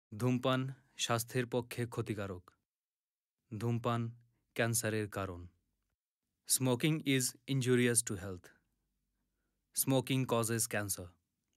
ধূমপান স্বাস্থ্যের পক্ষে ক্ষতিকারক। ধূমপান ক্যান্সারের কারণ। Smoking is injurious to health. Smoking causes cancer.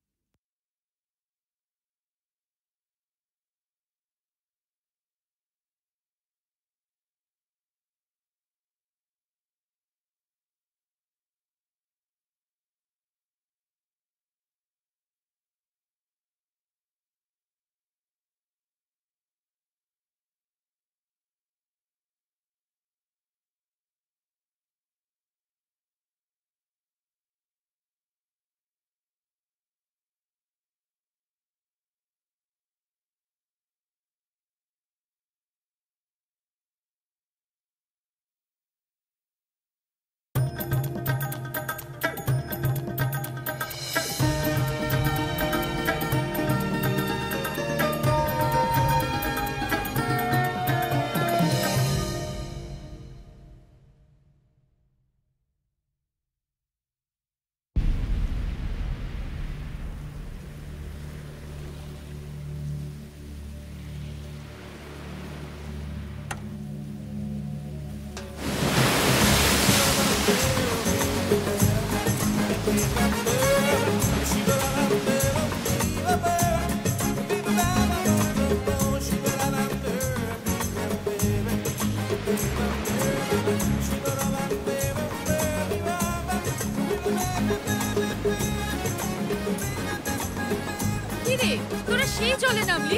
কিরে তোরা সেই জলে নামলি?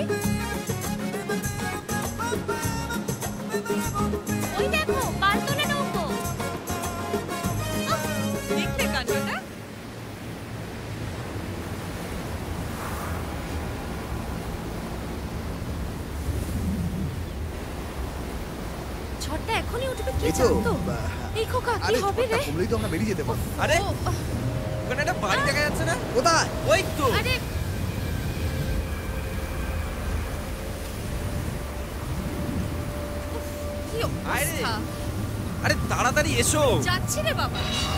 ওই দেখো পালতোলে নৌকো। দেখতে কাণ্ডটা। ঝড়টা এখনই উঠবে কে জানতো? এই খোকা কি হবে রে? বলেই তো আমরা বেরিয়ে যেতে পারবো। আরে ওখানে একটা বাড়ি দেখা যাচ্ছে না? কোথায়? ওই তো। আরে কি অবস্থা? আরে তাড়াতাড়ি এসো। যাচ্ছি রে বাবা।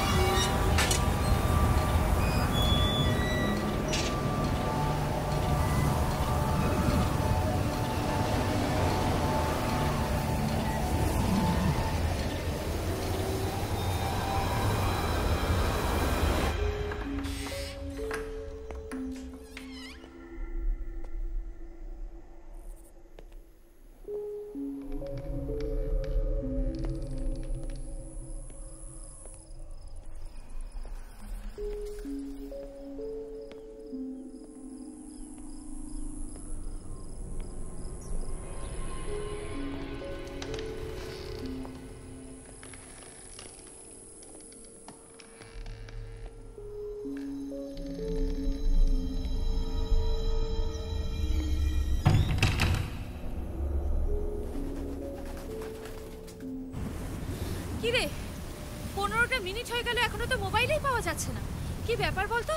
কিরে 15টা মিনিট হয়ে গেল এখনো তো মোবাইলেই পাওয়া যাচ্ছে না। কি ব্যাপার বলতো?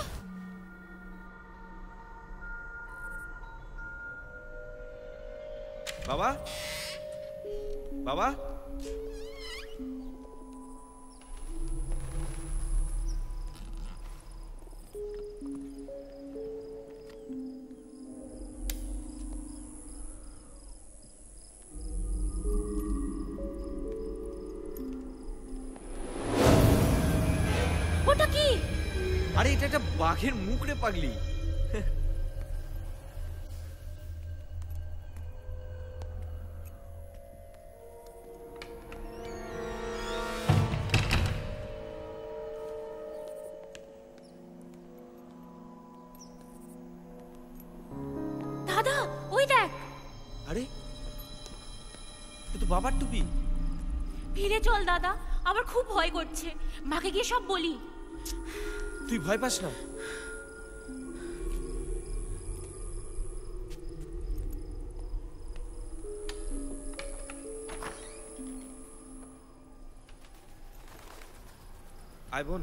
বাবা বাবা ওটা কি? আরে এটা একটা বাঘের মুখ রে পাগলি। দাদা ওই দেখ। আরে এ তো বাবার টুপি। ফিরে চল দাদা, আমার খুব ভয় করছে। মাকে গিয়ে সব বলি। তুই ভয় পাস না। আয় বোন,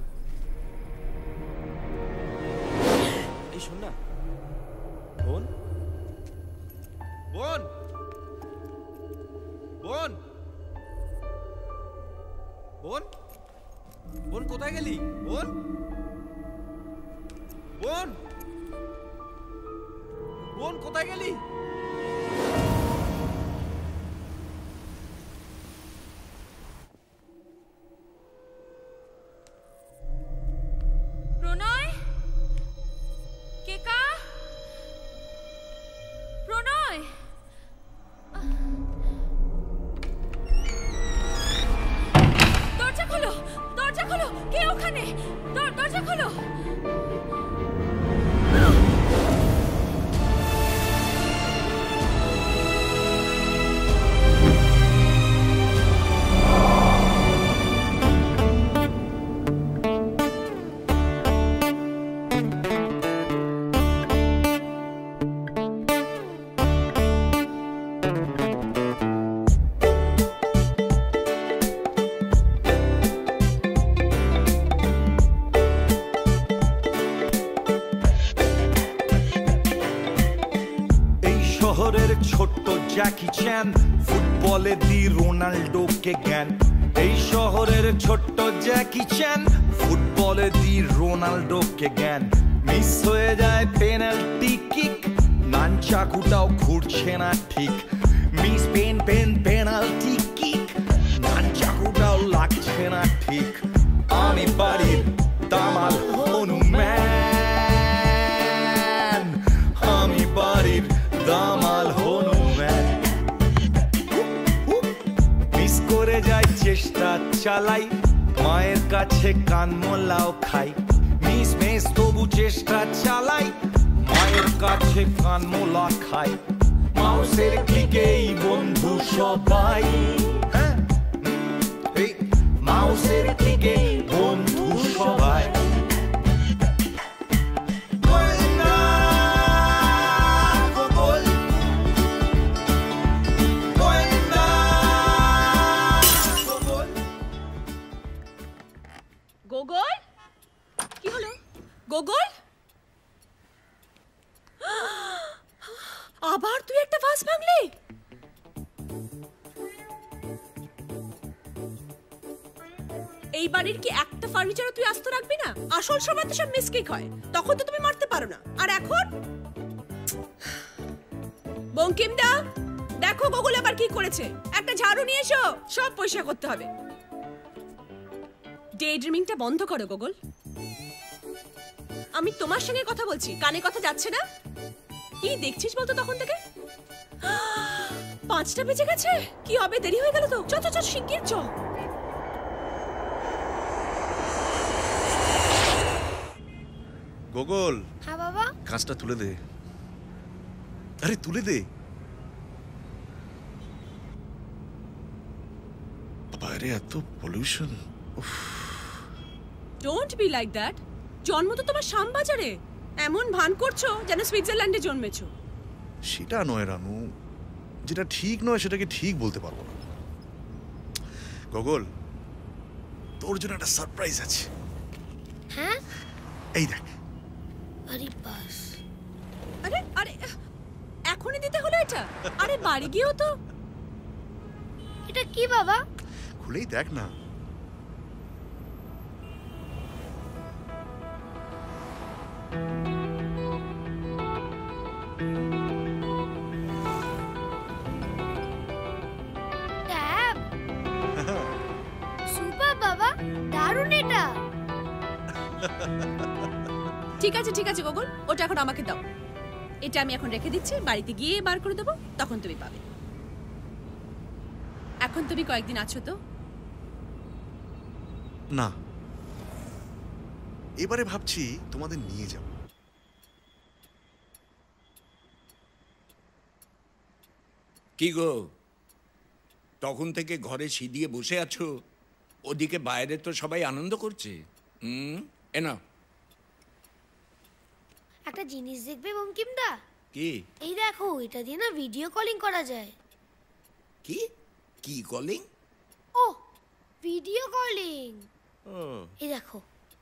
এই শোন না বোন, বোন, বোন, বোন, বোন কোথায় গেলি? বোন, বোন, বোন কোথায় গেলি? এখানে, দরজা খোলো। শহরের ছোট্ট জ্যাকি চ্যান ফুটবলে দি রোনাল্ডোকে জ্ঞান। এই শহরের ছোট্ট জ্যাকি চ্যান ফুটবলে দি রোনাল্ডোকে জ্ঞান। মিস হয়ে যায় পেনাল্টি কিক, নানচাকুটাও ঘুরছে না ঠিক। মিস পেনাল্টি কিক, নানচাকুটাও লাগছে না ঠিক। আমি বাড়ির দামাল হনুম্যান, আমি বাড়ির দামাল হনুম্যান। মিস করে যাই চেষ্টা চালাই, মায়ের কাছে কান মোলাও খাই। মিস তবু চেষ্টা চালাই, মায়ের কাছে কান মোলা খাই। মাউসের ক্লিকেই বন্ধু সবাই, মাউসের ক্লিকে বন্ধু সবাই। গোগল, কি হলো? গোগল, আবার তুই একটা ভাস ভাঙলি? এই বাড়ির কি একটা ফার্নিচারও তুই আস্ত রাখবি না? আসল সময় তো সব মিসকেক হয়, তখন তো তুমি মারতে পারো না। আর এখন বঙ্কিমদা, দেখো গোগল আবার কি করেছে। একটা ঝাড়ু নিয়ে এসো, সব পয়সা করতে হবে। ডে ড্রিমিংটা বন্ধ করো গোগল। আমি তোমার সঙ্গে কথা বলছি, কানে কথা যাচ্ছে না? কি দেখছিস বলতো তখন থেকে? 5টা বেজে গেছে, কি হবে? দেরি হয়ে গেল তো। চ শিগগির চ। গোগল, হ্যাঁ বাবা। কাঁচটা তুলে দে। আরে তুলে দে। বাইরে এত pollution. Don't be like that. জন্ম তো তোমার শ্যামবাজারে, এমন ভান করছো যেন সুইজারল্যান্ডে জন্মেছো। সেটা নয় রানু, যেটা ঠিক নয় সেটাকে ঠিক বলতে পারবো না। গোগল, তোর জন্য একটা সারপ্রাইজ আছে। হ্যাঁ? এই দেখ। আরে বাস। আরে আরে এখনই দিতে হলো এটা? আরে বাড়ি গিয়েও তো। এটা কি বাবা? খুলেই দেখ না। ট্যাব। সুপার বাবা, দারুণ এটা। ঠিক আছে গোগল, ওটা এখন আমাকে দাও। এটা আমি এখন রেখে দিচ্ছি, বাড়িতে গিয়ে বার করে দেবো, তখন তুমি পাবে। এখন তুমি কয়েকদিন আছো তো? না, এবারে ভাবছি তোমাদের নিয়ে যাব। কি গো, তখন থেকে ঘরে সিঁদিয়ে বসে আছো, ওদিকে বাইরে তো সবাই আনন্দ করছে। এনা একটা জিনিস দেখবে বঙ্কিমদা? কি? এই দেখো, এটা দিয়ে না ভিডিও কলিং করা যায়। কি কি কলিং? ও, ভিডিও কলিং। এই দেখো।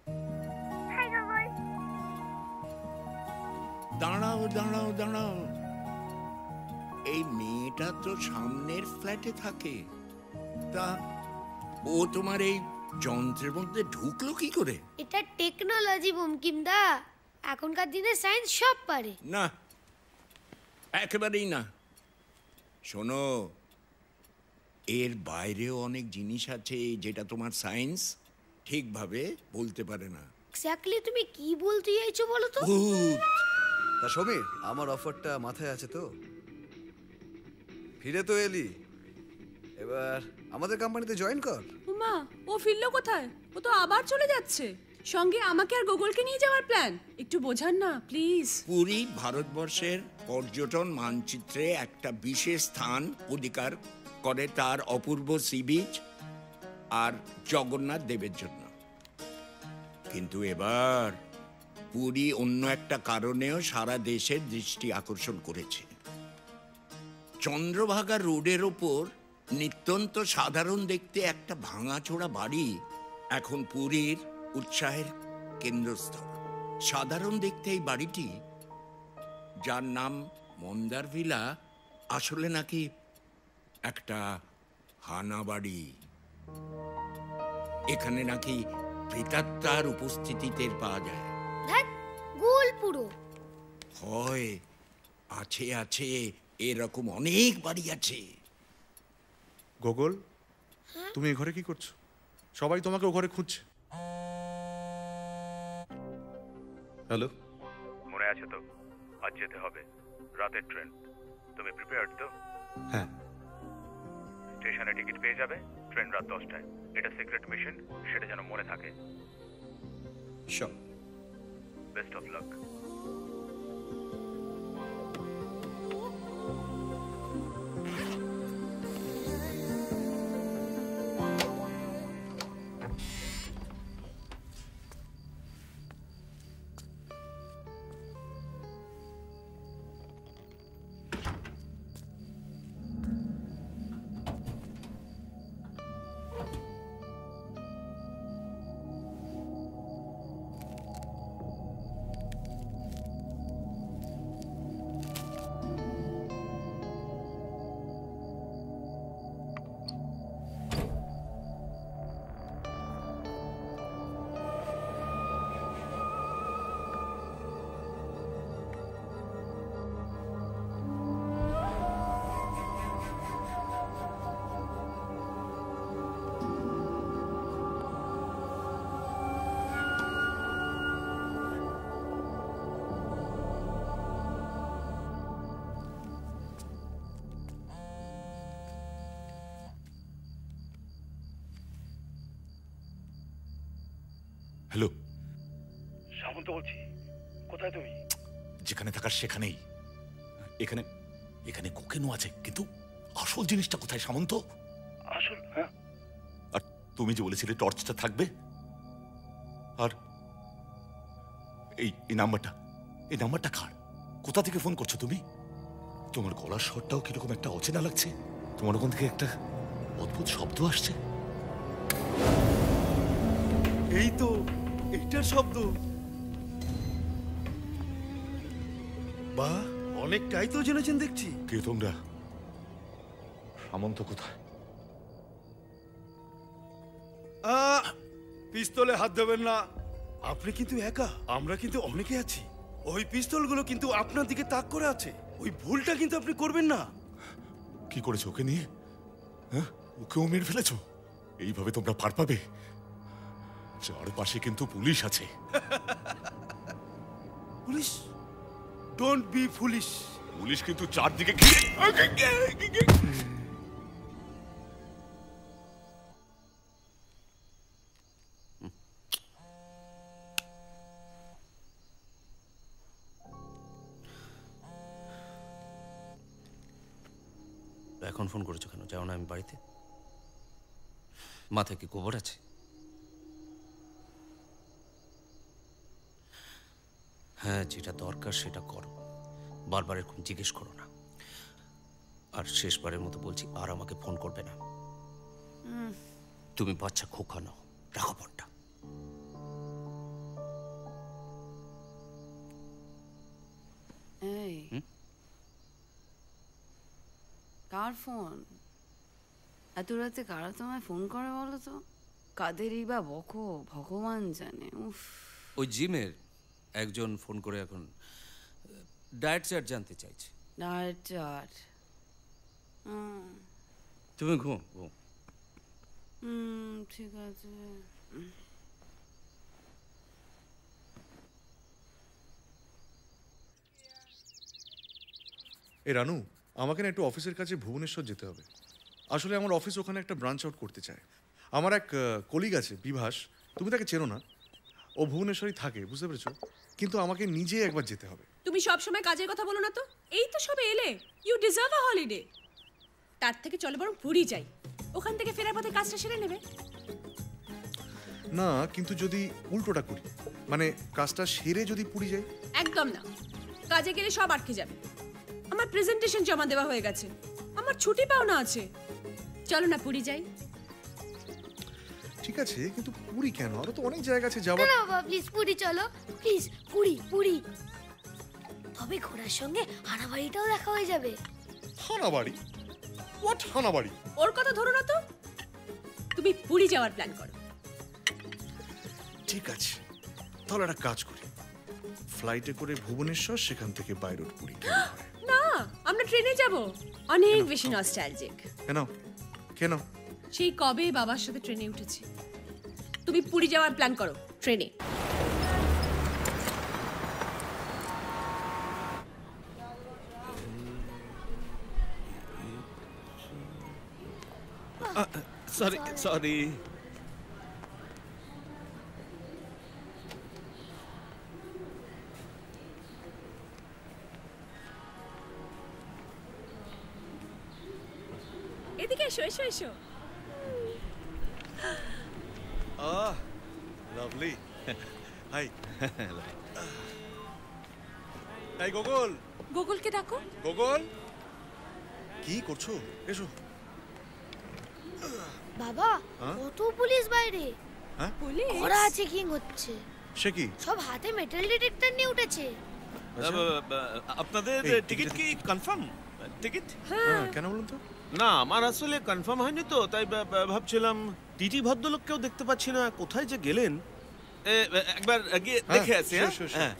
দাঁড়াও, এই মেয়েটা তো সামনের ফ্ল্যাটে থাকে, তা ও তোমার এই যন্ত্রের মধ্যে ঢুকলো কি করে? এটা টেকনোলজি বঙ্কিমদা, এখনকার দিনে সায়েন্স সব পারে। না, একেবারেই না। শোনো, এর বাইরেও অনেক জিনিস আছে যেটা তোমার সায়েন্স ঠিকভাবে বলতে পারে না। এক্স্যাক্টলি তুমি কি বলতে চাইছো বলো তো? তা সমীর, আমার অফারটা মাথায় আছে তো? ফিরে তো এলি, এবার আমাদের কোম্পানিতে জয়েন কর। মা, ও ফিরলো কোথায়? ও তো আবার চলে যাচ্ছে। সঙ্গে আমাকে আর গোগলকে নিয়ে যাওয়ার প্ল্যান। একটু বোঝান না প্লিজ। পুরী ভারতবর্ষের পর্যটন মানচিত্রে একটা বিশেষ স্থান অধিকার করে তার অপূর্ব সি বিচ আর জগন্নাথ দেবের জন্য। কিন্তু এবার পুরী অন্য একটা কারণেও সারা দেশের দৃষ্টি আকর্ষণ করেছে। চন্দ্রভাগা রোডের ওপর নিত্যন্ত সাধারণ দেখতে একটা ভাঙাচোরা বাড়ি এখন পুরীর উৎসাহের কেন্দ্রস্থল। সাধারণ দেখতে এই বাড়িটি, যার নাম মন্দার ভিলা, আসলে নাকি একটা হানা বাড়ি। এখানে নাকি প্রেতাত্মার উপস্থিতি টের পাওয়া যায়। ধ্যাৎ, গোল পুরো। হয় আছে আছে, এরকম অনেক বাড়ি আছে। গোগল, তুমি এই ঘরে কি করছো? সবাই তোমাকে ও ঘরে খুঁজছে। হ্যালো, মনে আছে তো? আজ যেতে হবে, রাতের ট্রেন। তুমি প্রিপেয়ার্ড তো? হ্যাঁ। স্টেশনে টিকিট পেয়ে যাবে, ট্রেন রাত 10টায়। এটা সিক্রেট মিশন, সেটা যেন মনে থাকে। Sure. Best of luck. Hello, Samanta বলছি। কোথায় তুমি? যেখানে থাকার সেখানেই। এখানে এখানে কোকেনও আছে, কিন্তু আসল জিনিসটা কোথায় সামন্ত? আসল? হ্যাঁ। আর তুমি যে বলেছিলে টর্চটা থাকবে, আর এই নাম্বারটা কার? কোথা থেকে ফোন করছো তুমি? তোমার গলার স্বরটাও কিরকম একটা অচেনা লাগছে। তোমার ওখান থেকে একটা অদ্ভুত শব্দ আসছে। এই তো, এইটার শব্দ। বাহ, অনেকটাই তো জেনেছেন দেখছি। কে তোমরা? সামন্ত কোথায়? পিস্তলে হাত দেবেন না। আপনি কিন্তু একা, আমরা কিন্তু অনেকে আছি। ওই পিস্তলগুলো কিন্তু আপনার দিকে তাক করে আছে। ওই ভুলটা কিন্তু আপনি করবেন না। কি করেছো ওকে নিয়ে? হ্যাঁ, ওকেও মেরে ফেলেছো? এইভাবে তোমরা পার পাবে? চারপাশে কিন্তু পুলিশ আছে। Police? Don't be foolish. Police কিন্তু চারদিকে এখন ফোন করেছো কেন? যাও না আমি বাড়িতে। মাথায় কি গোবর আছে? হ্যাঁ, যেটা দরকার সেটা করো, বারবার এরকম জিজ্ঞেস করো না। আর শেষবারের মতো বলছি, আর আমাকে ফোন করবে না। তুমি বাচ্চা খোকা নাও, রাখো ফোনটা। এই কার ফোন? এত রাতে কারা তোমায় ফোন করে বলো তো? কাদেরই বা বকো, ভগবান জানে। উফ, ওই জিমের একজন ফোন করে এখন ডায়েট চার্ট জানতে চাইছে। Diet chart? তুমি ঘুম। ঠিক আছে। এ রানু, আমাকে না একটু অফিসের কাছে ভুবনেশ্বর যেতে হবে। আসলে আমার অফিস ওখানে একটা ব্রাঞ্চ আউট করতে চায়। আমার এক কলিগ আছে বিভাস, তুমি তাকে চেনো না, ও ভুবনেশ্বরই থাকে, বুঝতে পেরেছো? কিন্তু আমাকে নিজে একবার যেতে হবে। তুমি সব সময় কাজের কথা বলো না তো, এই তো সবে এলে, ইউ ডিজার্ভ আ হলিডে। তার থেকে চলো বরং পুরী যাই, ওখান থেকে ফেরার পথে কাজটা সেরে নেবে। না, কিন্তু যদি উল্টোটা করি, মানে কাজটা সেরে যদি পুরী যাই? একদম না, কাজে গেলে সব আটকে যাবে। আমার প্রেজেন্টেশন জমা দেওয়া হয়ে গেছে, আমার ছুটি পাওনা আছে। চলো না পুরী যাই। ঠিক আছে, কিন্তু পুরী কেন? আরো তো অনেক জায়গা আছে যাওয়ার। না বাবা, প্লিজ পুরী চলো, প্লিজ পুরী পুরী। তবে ঘোড়ার সঙ্গে হানাবাড়িটাও দেখা হয়ে যাবে। হানাবাড়ি? হোয়াট হানাবাড়ি? ওর কথা ধরো না তো, তুমি পুরী যাওয়ার প্ল্যান করো। ঠিক আছে, তাহলে একটা কাজ করি, ফ্লাইটে করে ভুবনেশ্বর, সেখান থেকে বাই রোড পুরী। না, আমরা ট্রেনে যাব, অনেক বেশি নস্টালজিক। কেন কেন? সেই কবে বাবার সাথে ট্রেনে উঠেছি। তুমি পুরী যাওয়ার প্ল্যান করো ট্রেনে। Sorry sorry. এদিকে এসো এসো এসো। লাভলি। হাই। এই গোগল। গোগলকে ডাকো। গোগল, কি করছো? এসো। বাবা, কত পুলিশ বাইরে। হ্যাঁ, পুলিশ ওরা আছে, কিং হচ্ছে। সে কি? সব হাতে মেটাল ডিটেক্টর নিয়ে উঠেছে। আপনাদের টিকিট কি কনফার্ম? টিকিট? হ্যাঁ, কেন বলুন তো? না, আমার আসলে কনফার্ম হয়নি তো, তাই ভাবছিলাম। টিটি ভদ্রলোককেও দেখতে পাচ্ছি না, কোথায় যে গেলেন। একবার গিয়ে দেখে আসি। হ্যাঁ,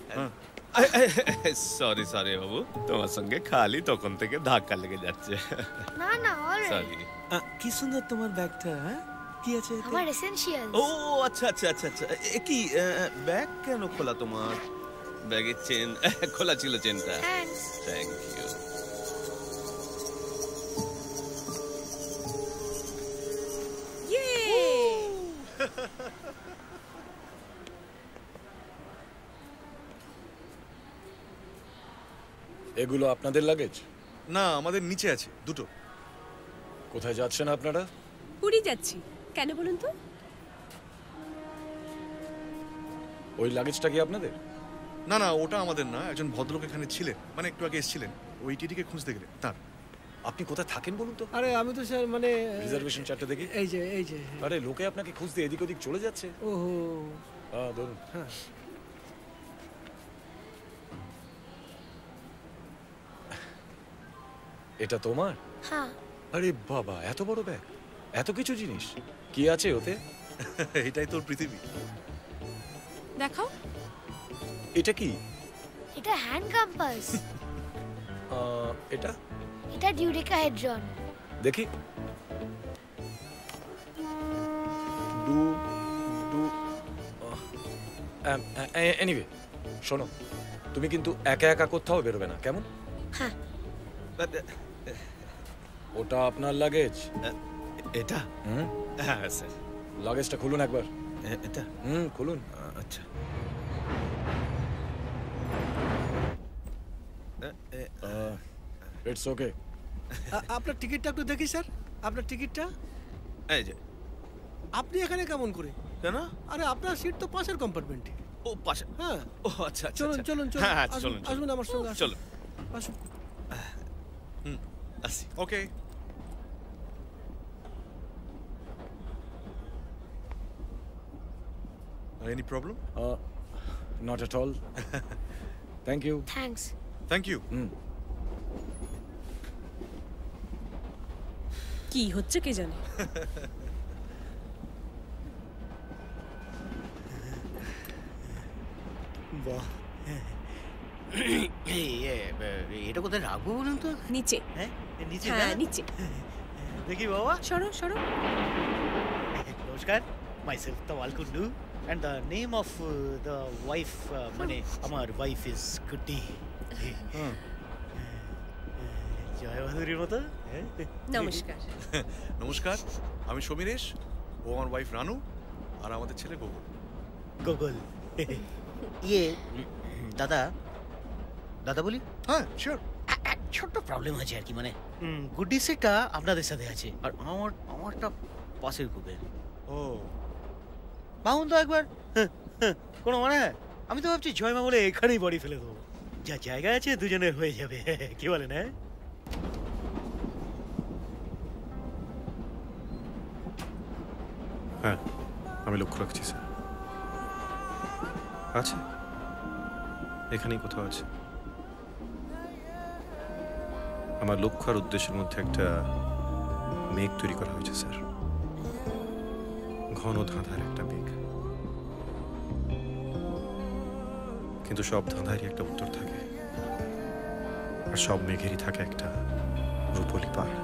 সরি সরি বাবু, তোমার সঙ্গে খালি তখন থেকে ধাক্কা লেগে যাচ্ছে। না না, সরি। কি সুন্দর তোমার ব্যাগটা। কি আছে? আমার এসেনশিয়ালস। ও আচ্ছা আচ্ছা আচ্ছা আচ্ছা। কি ব্যাগ কেন খোলা তোমার? ব্যাগের চেন খোলা ছিল, চেনটা। Thank you. এগুলো আপনাদের লাগেজ? না, আমাদের নিচে আছে দুটো। কোথায় যাচ্ছেন আপনারা? পুরী যাচ্ছি। কেন বলুন তো? ওই লাগেজটা কি আপনাদের? না না, ওটা আমাদের না, একজন ভদ্রলোক এখানে ছিলেন, মানে একটু আগে এসেছিলেন, ওই টিটিকে খুঁজতে গেলে তার। আপনি কোথায় থাকেন বলুন তো? আরে আমি তো স্যার মানে রিজার্ভেশন চার্টটা দেখি। এই যে এই যে। আরে লোকে আপনাকে খুঁজতে এদিক ওদিক চলে যাচ্ছে। ওহো, হ্যাঁ ধরুন। হ্যাঁ, এটা তোমার? হ্যাঁ। আরে বাবা, এত বড় ব্যাগ, এত কিছু জিনিস, কি আছে ওতে? এটাই তোর পৃথিবী। দেখাও। এটা কি? এটা হ্যান্ড কম্পাস। এটা? এটা ডিউডেকাহেড্রন। দেখি। এনিওয়ে, শোনো, তুমি কিন্তু একা একা কোথাও বেরোবে না, কেমন? হ্যাঁ। ওটা আপনার লাগেজ? এটা? হ্যাঁ স্যার। লাগেজটা খুলুন একবার। এটা? খুলুন। আচ্ছা। It's okay. আপনার টিকিটটা একটু দেখি স্যার, আপনার টিকিটটা। এই যে। আপনি এখানে কেমন করে? কেন? আরে আপনার সিট তো পাশের কম্পার্টমেন্টে। ও পাশে? হ্যাঁ। ও আচ্ছা আচ্ছা। চলুন চলুন চলুন। হ্যাঁ চলুন আসুন আমার সঙ্গে। চলুন আসুন। আসি। ওকে। Any problem? Not at all. Thank you. Thanks. Thank you. কি হচ্ছে কে জানে। বাহ, এটা কোথায় রাখবো বলুন তো? নিচে। হ্যাঁ নিচে? হ্যাঁ নিচে। দেখি বাবা। সরো সরো। নমস্কার, myself Tawal Kundu and the name of the wife আমার wife is Kutti. জয় মাধুরীর মতো। নমস্কার। নমস্কার, আমি সমীরেশ, ও আমার ওয়াইফ রানু, আর আমাদের ছেলে গোগল। গোগল। ইয়ে দাদা, দাদা বলি? হ্যাঁ শিওর। ছোট্ট প্রবলেম আছে আর কি, মানে গুড্ডি সিটটা আপনাদের সাথে আছে আর আমারটা পাশের গ্রুপে। ও ভাবুন তো একবার, কোনো মানে আমি তো ভাবছি জয়মা বলে এখানেই বাড়ি ফেলে দেবো, যা জায়গা আছে দুজনের হয়ে যাবে। কি বলেন? হ্যাঁ আমি লক্ষ্য রাখছি স্যার। আছে, এখানেই কোথাও আছে। আমার লক্ষ্য আর উদ্দেশ্যের মধ্যে একটা মেঘ তৈরি করা হয়েছে স্যার, ঘন ধাঁধার একটা মেঘ। কিন্তু সব ধাঁধারই একটা উত্তর থাকে, আর সব মেঘেরই থাকে একটা রূপলি পাড়।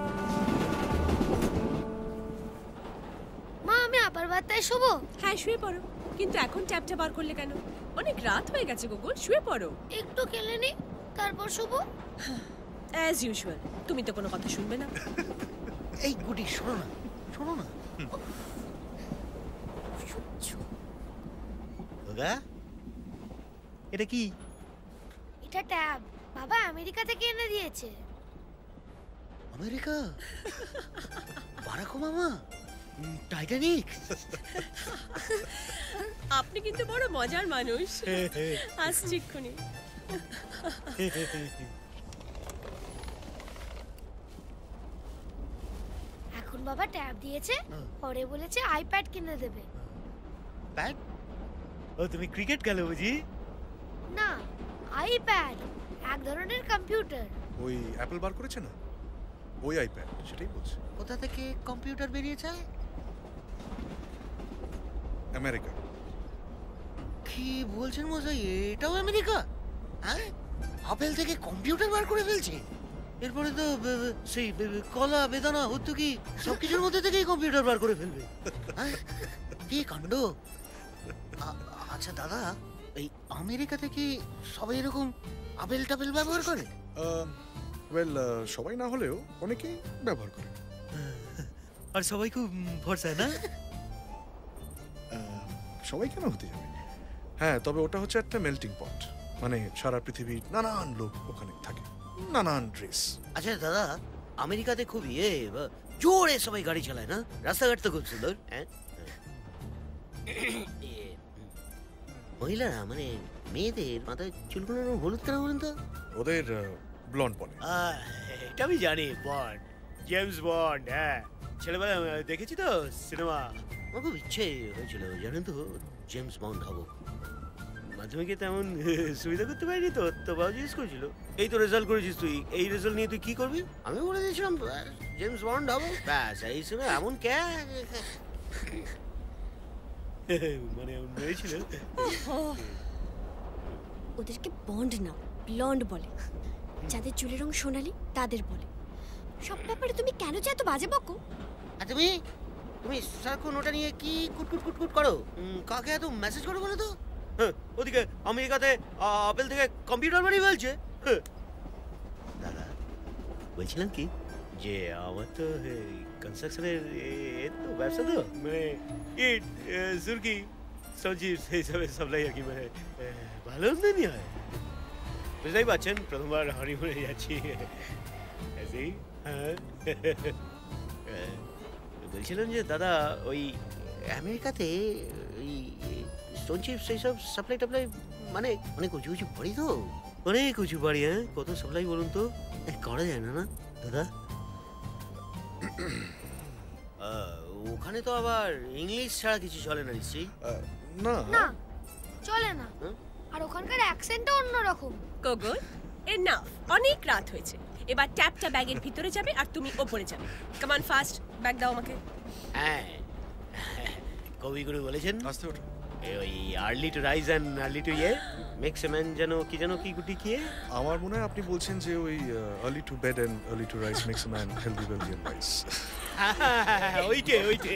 মা আমি আবার বার্তায় শোবো? হ্যাঁ শুয়ে পড়ো, কিন্তু এখন ট্যাপটা বার করলে কেন? অনেক রাত হয়ে গেছে গোগল, শুয়ে পড়ো। একটু খেলে নি, তারপর শোবো। অ্যাজ ইউজুয়াল, তুমি তো কোনো কথা শুনবে না। এই গুডি শোনো না, শোনো না। দাদা এটা কি? এটা ট্যাব, বাবা আমেরিকা থেকে এনে দিয়েছে। আমেরিকা? Barack Obama? টাইটানিক? আপনি কিন্তু বড় মজার মানুষ। আসছি এক্ষুনি। এখন বাবা ট্যাব দিয়েছে, পরে বলেছে আইপ্যাড কিনে দেবে। প্যাড? ও তুমি ক্রিকেট খেলো বুঝি? না, আইপ্যাড এক ধরনের কম্পিউটার। ওই অ্যাপল বার করেছে না, ওই আইপ্যাড, সেটাই বলছি। কোথা থেকে কম্পিউটার বেরিয়েছে? আমেরিকা। কি বলছেন মশাই, এটাও আমেরিকা? হ্যাঁ, আপেল থেকে কম্পিউটার বার করে ফেলছে। এরপরে তো সেই কলা বেদানা হত্যুকি সবকিছুর মধ্যে থেকেই কম্পিউটার বার করে ফেলবে। কি কাণ্ড! আচ্ছা দাদা, এই আমেরিকা থেকে সবাই এরকম আপেল টাপেল ব্যবহার করে? ওয়েল, সবাই না হলেও অনেকেই ব্যবহার করে। আর সবাই খুব ভরসা না? সবাই কেন হতে যাবে? হ্যাঁ, তবে ওটা হচ্ছে একটা মেল্টিং পট, মানে সারা পৃথিবীর নানান লোক ওখানে থাকে, নানান ড্রেস। আচ্ছা দাদা, আমেরিকাতে খুব জোরে সবাই গাড়ি চালায় না? রাস্তাঘাট তো খুব সুন্দর। হ্যাঁ, মহিলারা মানে মেয়েদের মাথায় চুলগুলো হলুদ কেন বলেন তো? ওদের ব্লন্ড বলে। এটা আমি জানি, বন্ড, জেমস বন্ড। হ্যাঁ, ছেলেবেলা দেখেছি তো সিনেমা। আমার খুব ইচ্ছে হয়েছিল জানেন তো, জেমস বন্ড হবো। মাধ্যমিকে তেমন সুবিধা করতে পারিনি তো, তো বাবা জিজ্ঞেস করেছিল, এই তো রেজাল্ট করেছিস তুই, এই রেজাল্ট নিয়ে তুই কি করবি? আমি বলে দিয়েছিলাম জেমস বন্ড হবো, ব্যাস। এই শুনে এমন মানে এমন হয়েছিল। ওদেরকে বন্ড না, ব্লন্ড বলে। যাদের চুলের রং সোনালি তাদের বলে। সব ব্যাপারে তুমি কেন যে এত বাজে বকো? আর তুমি সারাক্ষণ ওটা নিয়ে কি কুটকুট কুটকুট করো? কাকে এত মেসেজ করো বলো তো? ওদিকে আমেরিকাতে আপেল থেকে কম্পিউটার বানিয়ে ফেলছে। দাদা বলছিলাম কি, যে আমার তো কনস্ট্রাকশনের তো ব্যবসা, তো মানে ইট সুরকি সবজি সেই সবের সাপ্লাই আর কি, মানে ভালো আমদানি হয়। বুঝতেই পারছেন, প্রথমবার হনিমুনে যাচ্ছি। হ্যাঁ, বলছিলাম যে দাদা, ওই আমেরিকাতে ওই স্টোন চিপস সেই সব সাপ্লাই টাপ্লাই মানে অনেক উঁচু উঁচু বাড়ি, তো অনেক উঁচু বাড়ি। হ্যাঁ, কত সাপ্লাই বলুন তো, করা যায় না না দাদা? ওখানে তো আবার ইংলিশ ছাড়া কিছু চলে না নিশ্চয়ই? না না, চলে না। আর ওখানকার অ্যাকসেন্টও অন্যরকম। গোগল, এনাফ, অনেক রাত হয়েছে। এবার ট্যাপটা ব্যাগের ভিতরে যাবে আর তুমি ওপরে যাবে। কাম অন ফাস্ট, ব্যাগ দাও আমাকে। হ্যাঁ, কবিগুরু বলেছেন আস্তে ওঠো, ওই early to rise and early to makes a man, যেন কি গুটি কি? আমার মনে হয় আপনি বলছেন যে ওই early to bed and early to rise makes a man healthy wealthy and wise. ওইটে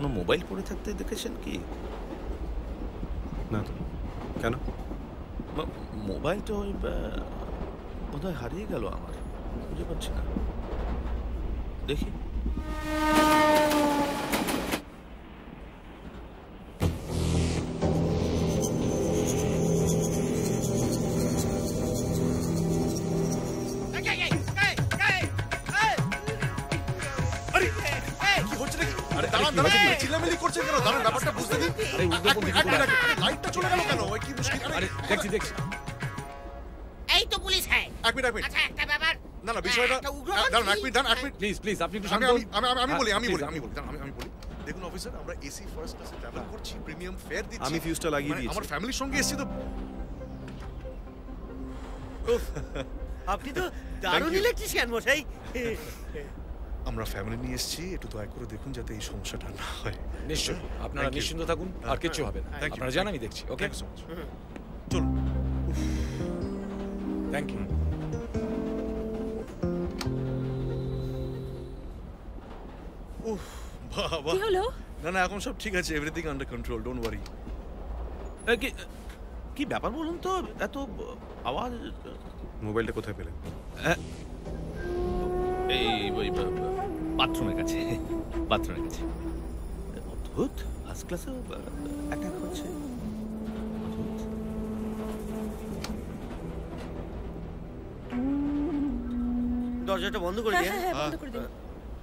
কখনো মোবাইল পড়ে থাকতে দেখেছেন কি? না তো। কেন? মোবাইলটা ওই বোধহয় হারিয়ে গেল আমার, বুঝতে পারছি না। দেখি। চিল্লামিল্লি করছেন কেন? দাঁড়ান, ব্যাপারটা বুঝতে দিন। লাইটটা চলে গেল কেন? ওই কি মুশকিল? দেখছি। এই তো পুলিশ। হ্যাঁ, এক মিনিট। আচ্ছা, একটা ব্যাপার। না বিষয়টা দাঁড়ান, এক মিনিট। প্লিজ আপনি একটু আমি বলি। দেখুন অফিসার, আমরা এসি ফার্স্ট ক্লাসে ট্রাভেল করছি, প্রিমিয়াম ফেয়ার দিচ্ছি। আমি ফিউজটা লাগিয়ে দিয়েছি। আমার ফ্যামিলির সঙ্গে এসেছি তো। আপনি তো দারুণ ইলেকট্রিশিয়ান মশাই। আমরা ফ্যামিলি নিয়ে এসেছি, একটু দয়া করে দেখুন যাতে এই সমস্যাটা না হয়। নিশ্চয়, আপনারা নিশ্চিন্ত থাকুন, আর কিচ্ছু হবে না। আপনারা জান, আমি দেখছি। ওকে, চলুন। Thank you. কি হলো? না এখন সব ঠিক আছে, everything under control, don't worry. কি ব্যাপার বলুন তো, এত আওয়াজ? মোবাইলটা কোথায় পেলেন? এই বাথরুমের কাছে। অদ্ভুত, ফার্স্ট ক্লাসে অ্যাটাক হচ্ছে। দরজাটা বন্ধ করে দিন। হ্যাঁ, বন্ধ করে দিন।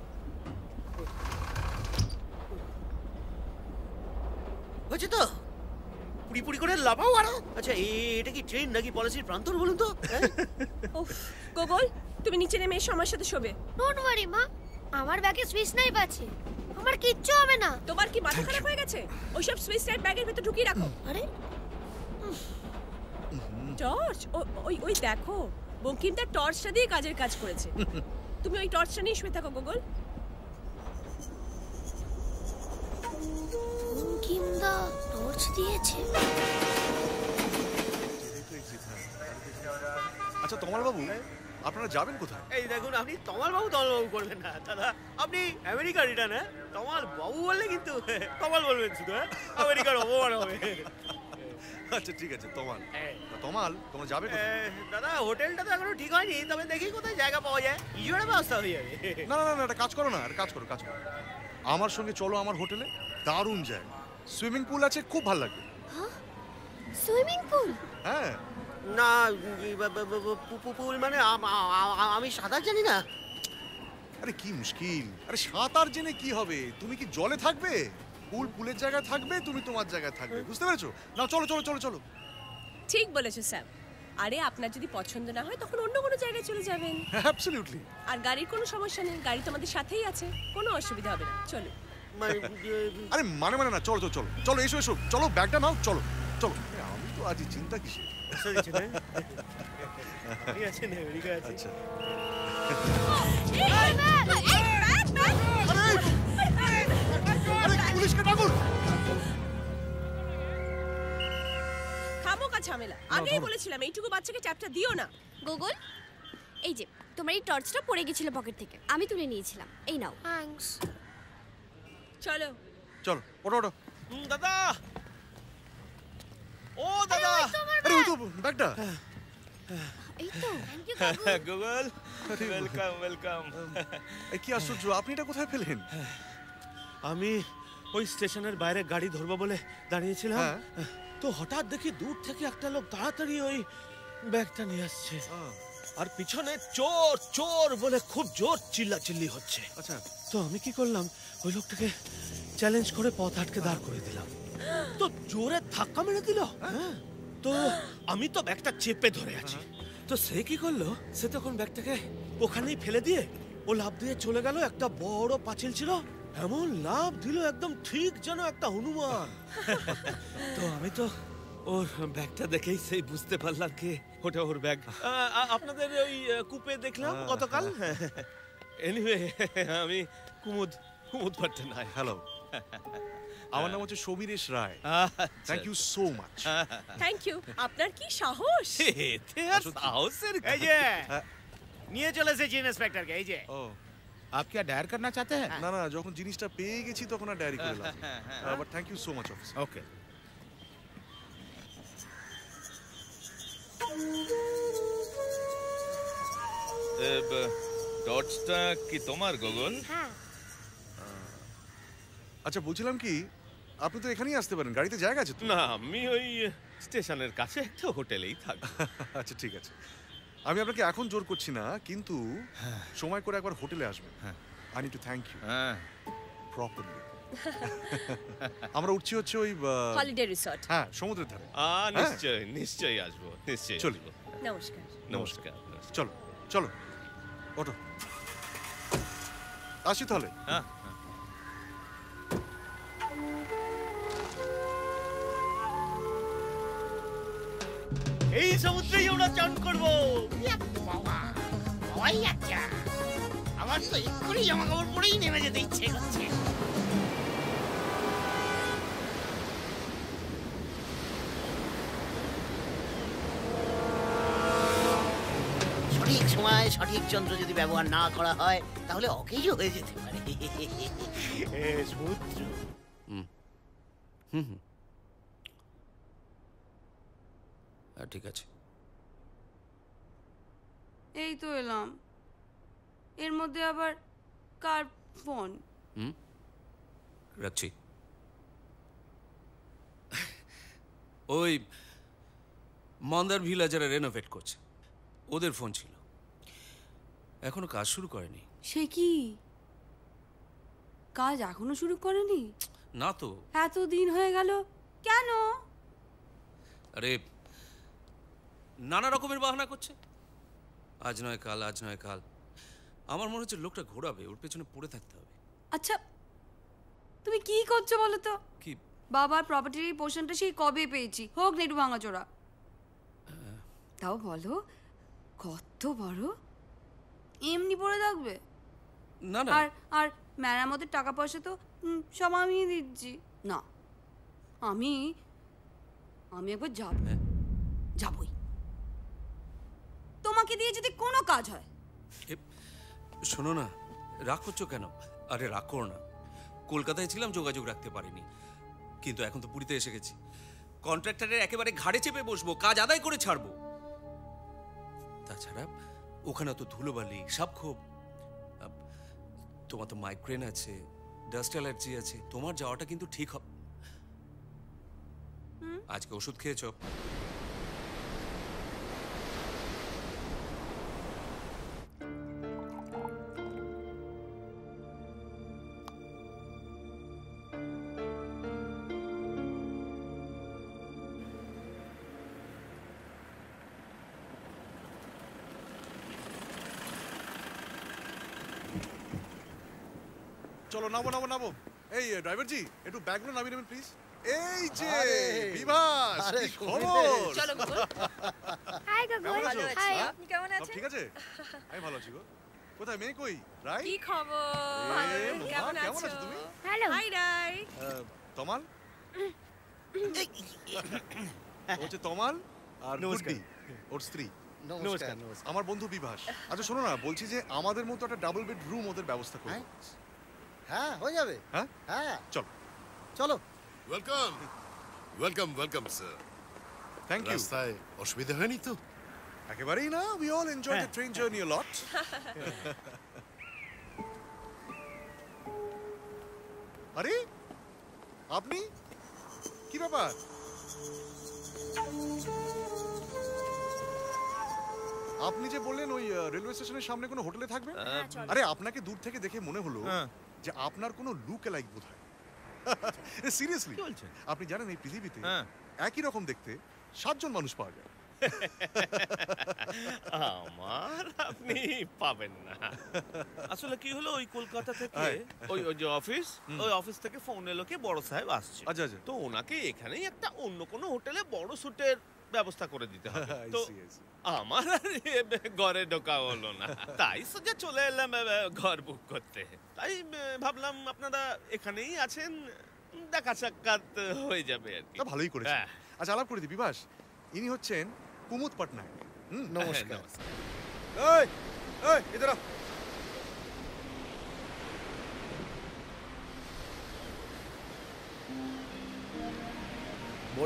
হচ্ছে তো? পুরি করে লাফাও আরো। আচ্ছা, এটা কি ট্রেন নাকি পলিসির প্রান্তর বলুন তো? উফ, গোগল, তুমি নিচে নেমে এসো, আমার সাথে শোবে। ডোন্ট ওয়ারি মা, আমার ব্যাগে সুইচ নাইফ আছে, আমার কিচ্ছু হবে না। তোমার কি মাথা খারাপ হয়ে গেছে? ওইসব সুইচ নাইফ ব্যাগের ভিতর ঢুকিয়ে রাখো। আরে টর্চ, ওই দেখো, বঙ্কিম তার টর্চটা দিয়ে কাজের কাজ করেছে। তুমি ওই টর্চটা নিয়ে শুয়ে থাকো গোগল। বঙ্কিম দা টর্চ দিয়েছে। আচ্ছা তমাল বাবু, আপনারা যাবেন কোথায়? এই দেখুন, আপনি তমাল বাবু করবেন না দাদা, আপনি আমেরিকা রিটার্ন। হ্যাঁ, তমাল বাবু বললে কিন্তু তমাল বলবেন শুধু। আমেরিকার অপমান হবে। আচ্ছা ঠিক আছে, তমাল তোমরা যাবে কোথায়? দাদা, হোটেলটা তো এখনো ঠিক হয়নি, তবে দেখি কোথায় জায়গা পাওয়া যায়, কিছুটা ব্যবস্থা হয়ে যাবে। না একটা কাজ করো না, কাজ করো। আমার সঙ্গে চলো আমার হোটেলে, দারুণ জায়গা, সুইমিং পুল আছে, খুব ভালো লাগবে। Swimming pool? হ্যাঁ। না, পুল মানে আমি সাঁতার জানি না। আরে কি মুশকিল, আরে সাঁতার জেনে কি হবে? তুমি কি জলে থাকবে? পুলের জায়গায় থাকবে, তুমি তোমার জায়গায় থাকবে, বুঝতে পেরেছো? না চলো। ঠিক বলেছো স্যার। আরে আপনার যদি পছন্দ না হয় তখন অন্য কোনো জায়গায় চলে যাবেন। অ্যাবসলিউটলি। আর গাড়ির কোনো সমস্যা নেই, গাড়ি তো আমাদের সাথেই আছে, কোনো অসুবিধা হবে না। চলো। আরে মানে না, চলো এসো, চলো ব্যাগটা নাও, চলো। আমি তো আজ চিন্তা কিসে? আচ্ছা পুলিশকে ডাকুন। খামোকা ঝামেলা, আগেই বলেছিলাম এইটুকু বাচ্চাকে চ্যাপটা দিও না। গোগল, এই যে তোমার এই টর্চটা পড়ে গেছিল পকেট থেকে, আমি তুলে নিয়েছিলাম, এই নাও। থ্যাঙ্কস। চলো ওঠো। দাদা, ও দাদা, আরে ওই তো ব্যাগটা। এই তো। Gogol, welcome. এই কি আশ্চর্য, আপনি এটা কোথায় পেলেন? আমি ওই স্টেশনের বাইরে গাড়ি ধরবো বলে দাঁড়িয়েছিলাম, তো হঠাৎ দেখি দূর থেকে একটা লোক তাড়াতাড়ি ওই ব্যাগটা নিয়ে আসছে, আর পিছনে চোর বলে খুব জোর চিল্লাচিল্লি হচ্ছে। আচ্ছা, তো আমি কি করলাম, ওই লোকটাকে চ্যালেঞ্জ করে পথ আটকে দাঁড় করে দিলাম, তো জোরে ধাক্কা মেরে দিল। তো আমি তো ব্যাগটা চেপে ধরে আছি, তো সে কি করলো, সে তখন ব্যাগটাকে ওখানেই ফেলে দিয়ে ও লাফ দিয়ে চলে গেল। একটা বড় পাঁচিল ছিল, এমন লাফ দিল একদম ঠিক যেন একটা হনুমান। তো আমি তো ওর ব্যাগটা দেখেই সেই বুঝতে পারলাম কি ওটা ওর ব্যাগ। আপনাদের ওই কূপে দেখলাম গতকাল। এনিওয়ে, আমি কুমুদ পট্টনাই। হ্যালো, আমার নাম হচ্ছে Samiresh Roy. Thank you so much. Thank you. আপনার কি সাহস! সাহসের এই যে নিয়ে চলে এসেছি ইন্সপেক্টরকে। এই যে आप क्या डायर करना चाहते हैं? না না, যখন জিনিসটা পেয়ে গেছি তখন আর ডায়েরি করে লাভ নেই। But thank you so much officer. Okay. টর্চটা কি তোমার গগন? হ্যাঁ। আচ্ছা বলছিলাম কি, আপনি তো এখানেই আসতে পারেন, গাড়িতে জায়গা আছে তো? না, আমি ওই স্টেশনের কাছে একটা হোটেলেই থাকি। আচ্ছা ঠিক আছে, আমি আপনাকে এখন জোর করছি না, কিন্তু সময় করে একবার হোটেলে আসবেন। I need to thank you properly. আমরা উঠছি হচ্ছে ওই হলিডে রিসর্ট। হ্যাঁ, সমুদ্রের ধারে। নিশ্চয়ই নিশ্চয়ই আসবো, নিশ্চয়ই চলি। আসবো। নমস্কার। নমস্কার। চলো চলো, ওঠো, আসি তাহলে। হ্যাঁ। এই সমুদ্রেই আমরা চান করবো। আচ্ছা, আমার তো এক্ষুনি জামা কাপড় পরেই নেমে যেতে ইচ্ছে করছে। সঠিক সময় সঠিক যন্ত্র যদি ব্যবহার না করা হয় তাহলে অকেজও হয়ে যেতে পারে সমুদ্র। ঠিক আছে। এই তো এলাম, এর মধ্যে আবার কার ফোন? রাখছি। ওই মন্দার ভিলা যারা রেনোভেট করছে ওদের ফোন ছিল, এখনো কাজ শুরু করেনি। সে কি কাজ এখনো শুরু করেনি? না তো। এত দিন হয়ে গেল কেন? আরে নানা রকমের বাহানা করছে, আজ নয় কাল, আজ নয় কাল। আমার মনে হচ্ছে লোকটা ঘোরাবে, ওর পেছনে পড়ে থাকতে হবে। আচ্ছা তুমি কি করছো বলো তো? কি? বাবার প্রপার্টির এই পোর্শনটা সেই কবে পেয়েছি, হোক না একটু ভাঙাচোরা। তাও বলো কত বড়, এমনি পড়ে থাকবে? না না। আর আর মেরামতের টাকা পয়সা তো সব আমিই দিচ্ছি। না, আমি একবার যাবই। তোমাকে দিয়ে যদি কোনো কাজ হয়। শোনো না, রাগ করছো কেন? আরে রাগ করো না, কলকাতায় ছিলাম, যোগাযোগ রাখতে পারিনি, কিন্তু এখন তো পুরীতে এসে গেছি। কন্ট্রাক্টরের একেবারে ঘাড়ে চেপে বসবো, কাজ আদায় করে ছাড়বো। তাছাড়া ওখানে তো ধুলোবালি, সাপখোপ, তোমার তো মাইগ্রেন আছে, ডাস্ট অ্যালার্জি আছে, তোমার যাওয়াটা কিন্তু ঠিক হবে। আজকে ওষুধ খেয়েছো? চলো নামো নামো নামো। এই ড্রাইভার জি, একটু ব্যাগগুলো নামিয়ে নেবেন প্লিজ। এই যে বিভাস, কি খবর? চলো গগন। হাই গগন। ভালো আছি। হাই। আপনি কেমন আছেন? ঠিক আছে, আমি ভালো আছি গো। কোথায় মেয়ে কই? রাই, কি খবর? ভালো। কেমন আছো তুমি? হ্যালো। হাই রাই। তমাল, হচ্ছে তমাল আর গুড্ডি, ওর স্ত্রী। নমস্কার। আমার বন্ধু বিভাস। আচ্ছা শোনো না, বলছি যে আমাদের মতো একটা ডাবল বেড রুম ওদের ব্যবস্থা করো। হ্যাঁ হয়ে যাবে। হ্যাঁ হ্যাঁ চলো চলো। Welcome welcome welcome sir. Thank you. রাস্তায় অসুবিধা হয়নি তো? একেবারেই না, we all enjoy the train journey a lot. আরে আপনি, কি ব্যাপার? আপনি যে বললেন ওই রেলওয়ে স্টেশনের সামনে কোনো হোটেলে থাকবেন? আরে আপনাকে দূর থেকে দেখে মনে হলো যে আপনার কোনো লুক লাইক বোধ হয়। সিরিয়াসলি আপনি জানেন এই পৃথিবীতে একই রকম দেখতে 7 জন মানুষ পাওয়া যায়। আমার আপনি পাবেন না। আসলে কি হলো, ওই কলকাতা থেকে ওই যে অফিস, ওই অফিস থেকে ফোন এলো কি বড় সাহেব আসছে। আচ্ছা আচ্ছা। তো ওনাকে এখানেই একটা অন্য কোনো হোটেলে বড় সুটের ব্যবস্থা করে দিতে হবে। তো আমার আর ঘরে ঢোকা হলো না, তাই সোজা চলে এলাম ঘর বুক করতে। তাই ভাবলাম আপনারা এখানেই আছেন, দেখা সাক্ষাৎ হয়ে যাবে আর কি। ভালোই করেছেন। আচ্ছা আলাপ করে দিই। বিভাস, ইনি হচ্ছেন কুমুদ পটনায়ক। নমস্কার। এই এই ইধর আও।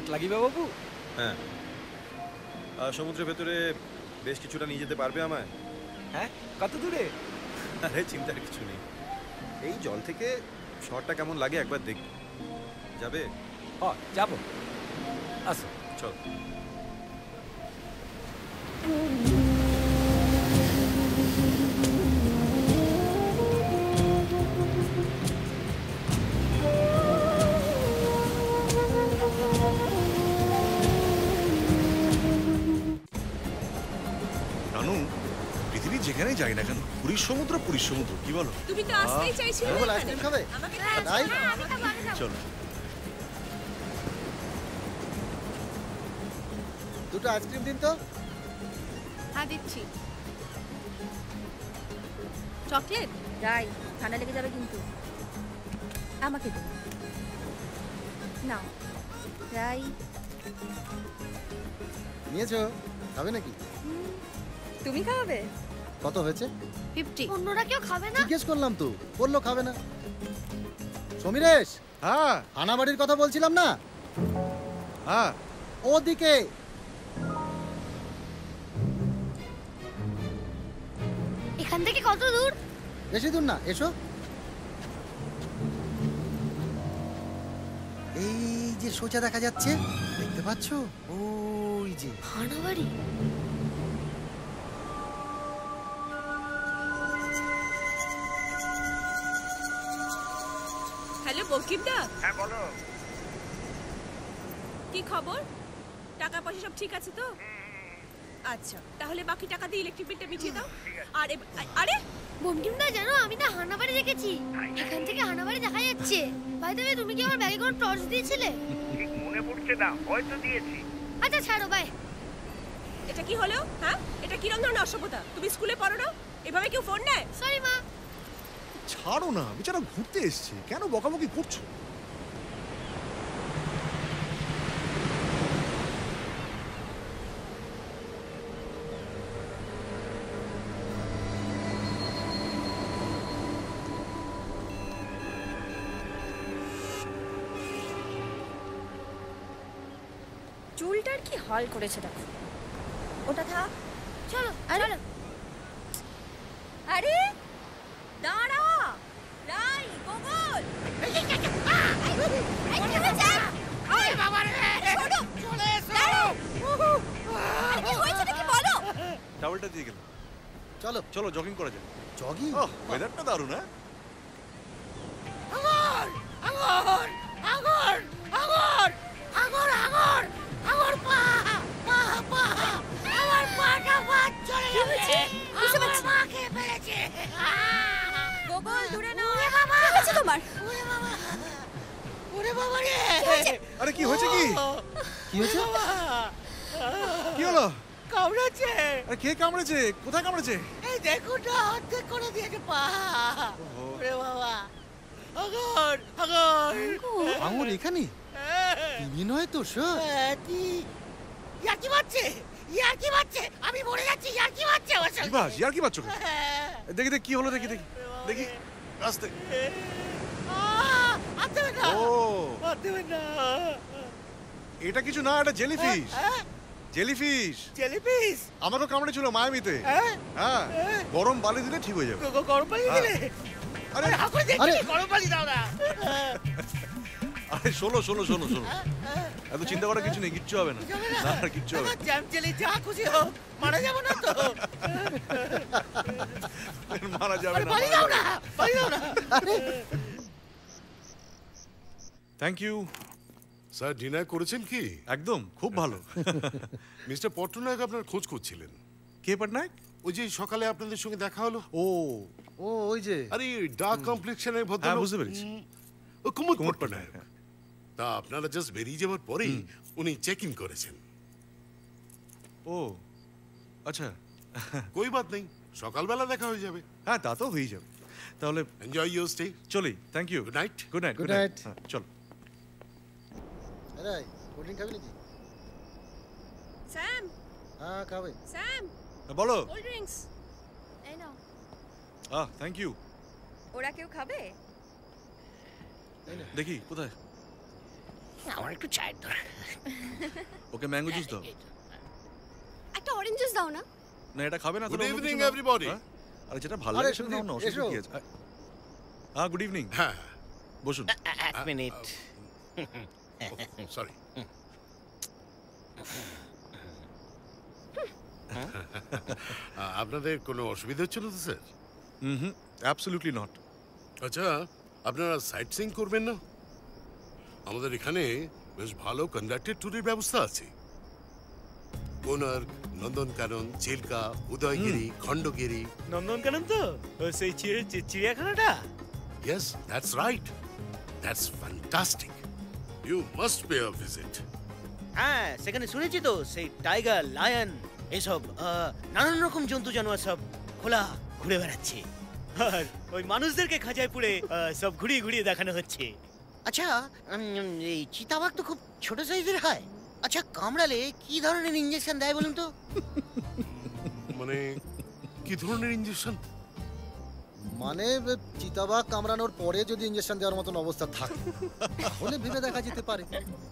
চোট লাগিবে বাবু? হ্যাঁ, সমুদ্রের ভেতরে বেশ কিছুটা নিয়ে যেতে পারবে আমায়? হ্যাঁ, কত দূরে? আরে চিন্তার কিছু নেই, এই জল থেকে শহরটা কেমন লাগে একবার দেখ। যাবে? হ্যাঁ, যাবো। আসো, চল। রানু, পৃথিবীর যেখানেই যাই না কেন, পুরীর সমুদ্র পুরীর সমুদ্র, কি বলো? তুমি তো আসতেই চাইছিলে কেবল এখানে। আইসক্রিম খাবে? আমাকে তাই? তাই চলো। দুটো আইসক্রিম দিন তো। হ্যাঁ দিচ্ছি। চকলেট? রাই, ঠান্ডা লেগে যাবে কিন্তু। আমাকে দিন। নাও রাই। নিয়েছো? খাবে নাকি? তুমি খাওয়াবে? কত হয়েছে? 50। অন্যরা কেউ খাবে না? জিজ্ঞেস করলাম তো, বললো খাবে না। সমীরেশ, হ্যাঁ হানাবাড়ির কথা বলছিলাম না? হ্যাঁ, ওদিকে। এখান থেকে কত দূর? বেশি দূর না, এসো। এই যে সোজা দেখা যাচ্ছে, দেখতে পাচ্ছ? ওই যে হানাবাড়ি। হ্যালো বকিমদা। হ্যাঁ বলো। কি খবর? টাকা পয়সা সব ঠিক আছে তো? আচ্ছা, তাহলে বাকি টাকা দিয়ে ইলেকট্রিক বিলটা মিটিয়ে দাও। আরে আরে বঙ্কিমদা, জানো আমি না হানাবাড়ি দেখেছি। এখান থেকে হানাবাড়ি দেখা যাচ্ছে। ভাই দেবে, তুমি কি আমার ব্যাগে কোনো টর্চ দিয়েছিলে? ঠিক মনে পড়ছে না, হয়তো দিয়েছি। আচ্ছা ছাড়ো, বাই। এটা কি হলো? হ্যাঁ, এটা কি ধরনের অসভ্যতা? তুমি স্কুলে পড়ো না? এভাবে কেউ ফোন নেয়? সরি মা। ছাড়ো না, বেচারা ঘুরতে এসছে, কেন বকাবকি করছো? চুলটার কি হাল করেছে দেখো। ওটা থাক। চলো চলো। আরে দাঁড়া রাই, গোগল। টাওয়েলটা দিয়ে গেল। চলো চলো, জগিং করা যাক। জগিং? ওয়েদারটা দারুণ। হ্যাঁ, আঙুর আঙুর আঙুর আঙুর আঙুর আঙুর আঙুর পা পা পা আমার পাটা বাদ চলে যাচ্ছে। আমার মা খেয়ে ফেলেছে। গোগল দূরে নাও। ওরে বাবা, কি হয়েছে তোমার? ওরে বাবা, ওরে বাবা রে। আরে কি হয়েছে? কি কি হয়েছে? কি হলো? কামড়েছে। আরে কে কামড়েছে? কোথায় কামড়েছে? এই দেখুন না, অর্ধেক করে দিয়েছে পা। ওরে বাবা, আঙুর আঙুর আঙুর এখানে? তুমি নয় তো স্যার? ইয়ার্কি মারছে, ইয়ার্কি মারছে। আমি মরে যাচ্ছি, ইয়ার্কি মারছে আমার কি সঙ্গে। বাস, ইয়ার কি বাচ্চা? দেখি দেখি কি হলো, দেখি দেখি দেখি আস্তে। আর দেবেন না, ও আর দেবেন না। এটা কিছু না, এটা জেলিফিশ। জেলিফিশ। জেলিফিশ আমাকে কামড়েছিল মায়ামিতে। হ্যাঁ, গরম বালি দিলে ঠিক হয়ে যাবে। গরম পানি দিলে? আরে হাকুড়ি দেখি, গরম পানি দাও না। আরে শোনো শোনো শোনো শোনো, এত চিন্তা করার কিছু নেই, কিচ্ছু হবে না। না আর কিচ্ছু হবে না। জ্যাম জেলি যা খুশি হোক, মারা যাবো না তো? মারা যাবে না, পানি দাও না, পানি দাও না। Thank you sir. ডিনার করেছেন কি? একদম, খুব ভালো। মিস্টার পট্টনায়ক আপনার খোঁজ করছিলেন। কে পটনায়ক? ওই যে সকালে আপনাদের সঙ্গে দেখা হলো। ও ও ওই যে, আরে ডার্ক কমপ্লেক্সনের ভদ্রলোক। হ্যাঁ, বুঝতে পেরেছি। ও কুমুদ পট্টনায়ক। তা আপনারা জাস্ট বেরিয়ে যাওয়ার পরেই উনি চেক ইন করেছেন। ও আচ্ছা, কই বাত নেই, সকালবেলা দেখা হয়ে যাবে। হ্যাঁ তা তো হয়ে যাবে। তাহলে এনজয় ইউর স্টে। চলি। Thank you. Good night. Good night. Good night. চলো। আরে কোল্ড ড্রিঙ্ক খাবি নাকি? স্যাম, হ্যাঁ খাবে। স্যাম বলো। Cold drinks. এই নাও। Thank you. ওরা কেউ খাবে? দেখি কোথায়। আমার একটু চায়ের দরকার। ওকে ম্যাঙ্গো জুস দাও। একটা অরেঞ্জ জুস দাও না। না এটা খাবে না তো। Good evening, everybody. আরে যেটা ভালো লাগে সেটা নাও না, অসুবিধা কি আছে? হ্যাঁ, গুড ইভিনিং। হ্যাঁ বসুন। এক মিনিট। সরি। আপনাদের কোনো অসুবিধা হচ্ছে না তো স্যার? Hmm, absolutely not. আচ্ছা, আপনারা সাইট সিইং করবেন না? আমাদের এখানে বেশ ভালো কন্ডাক্টেড ট্যুরের ব্যবস্থা আছে। কোনার্ক, নন্দনকানন, চিল্কা, উদয়গিরি, খণ্ডগিরি। নন্দনকানন তো সেই চিড়িয়াখানাটা? Yes, that's right. That's fantastic. You must pay a visit. হ্যাঁ, সেখানে শুনেছি তো সেই টাইগার, লায়ন এসব নানান রকম জন্তু জানোয়ার সব খোলা ঘুরে বেড়াচ্ছে, আর ওই মানুষদেরকে খাঁচায় পুড়ে সব ঘুরিয়ে ঘুরিয়ে দেখানো হচ্ছে। আচ্ছা, এই চিতাবাঘ তো খুব ছোট সাইজের হয়। আচ্ছা, কামড়ালে কি ধরনের ইনজেকশন দেয় বলুন তো? মানে কি ধরনের ইনজেকশন? মানে চিতাবাঘ কামড়ানোর পরে যদি ইনজেকশন দেওয়ার মতন অবস্থা থাকে তাহলে ভেবে দেখা যেতে পারে।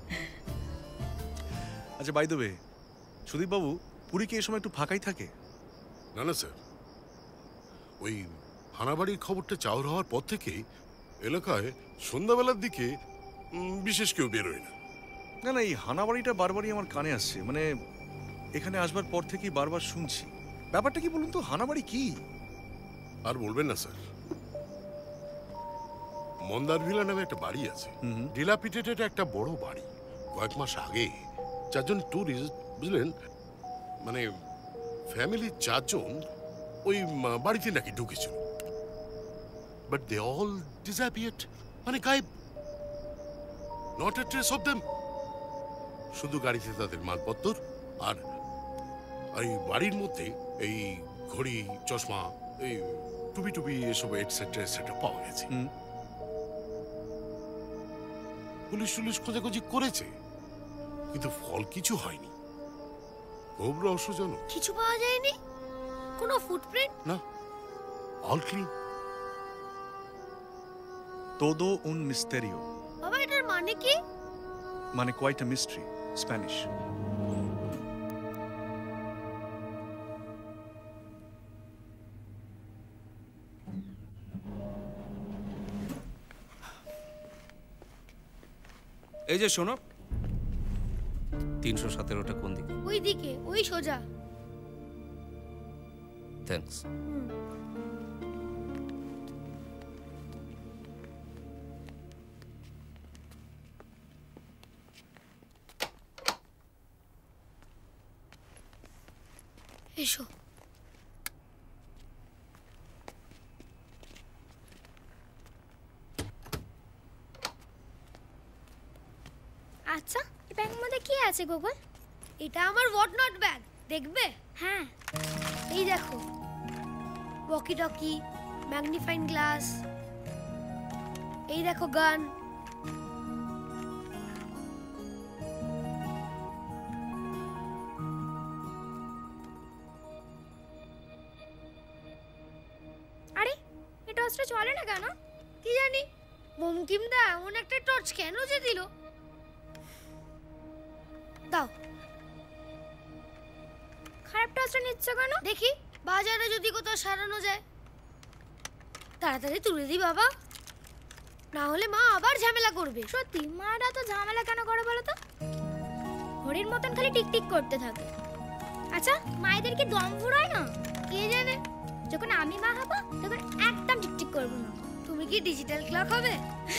আচ্ছা, বাই দ্য ওয়ে, সুদীপ বাবু, পুরী কি এই সময় একটু ফাঁকাই থাকে? না না স্যার, ওই হানাবাড়ির খবরটা চাউর হওয়ার পর থেকে এলাকায় সন্ধ্যাবেলার দিকে বিশেষ কেউ বেরোয় না। না না, এই হানাবাড়িটা বারবারই আমার কানে আসছে। মানে এখানে আসবার পর থেকেই বারবার শুনছি। ব্যাপারটা কি বলুন তো, হানাবাড়ি কি? আর বলবেন না স্যার, মন্দার ভিলা নামে একটা বাড়ি আছে, ডিলাপিটেটেড একটা বড় বাড়ি। কয়েক মাস আগে 4 জন ট্যুরিস্ট, বুঝলেন, মানে ফ্যামিলির 4 জন ওই বাড়িতে নাকি ঢুকেছিল, বাট দে অল ডিসঅ্যাপিয়ার্ড, মানে গায়েব, not a trace of them. শুধু গাড়িতে তাদের মালপত্র আর এই বাড়ির মধ্যে এই ঘড়ি, চশমা, এই টুপি টুপি এসব এটসেট্রা এটসেট্রা পাওয়া গেছে। পুলিশ টুলিশ খোঁজাখুঁজি করেছে, কিন্তু ফল কিছু হয়নি। খুব রহস্যজনক। কিছু পাওয়া যায়নি? কোনো ফুটপ্রিন্ট? না, all clean. todo un misterio, বাবা, এটার মানে কি? মানে কোয়াইট আ মিস্ট্রি, স্প্যানিশ। এই যে শোনো, 317টা কোন দিকে? ওই দিকে, ওই সোজা। থ্যাঙ্কস। এসো। আচ্ছা, এই ব্যাগের মধ্যে কি আছে গুগল? এটা আমার হোয়াট নট ব্যাগ, দেখবে? হ্যাঁ, এই দেখো, ওয়াকি টকি, ম্যাগনিফাইং গ্লাস, এই দেখো গান। আরে এই টর্চটা চলে না কেন? কি জানি, মমকিমদা এমন একটা টর্চ কেন যে দিল। দাও। খারাপ টর্চটা নিচ্ছ কেন? দেখি বাজারে যদি কোথাও সারানো যায়। তাড়াতাড়ি তুলে দি বাবা, না হলে মা আবার ঝামেলা করবে। সত্যি, মারা তো ঝামেলা কেন করে বলো তো? ঘড়ির মতন খালি টিকটিক করতে থাকে। আচ্ছা, মায়েদের কি দম ফুরায় না? কে জানে, যখন আমি মা হব তখন একদম টিকটিক করবো না। তুমি কি ডিজিটাল ক্লক হবে?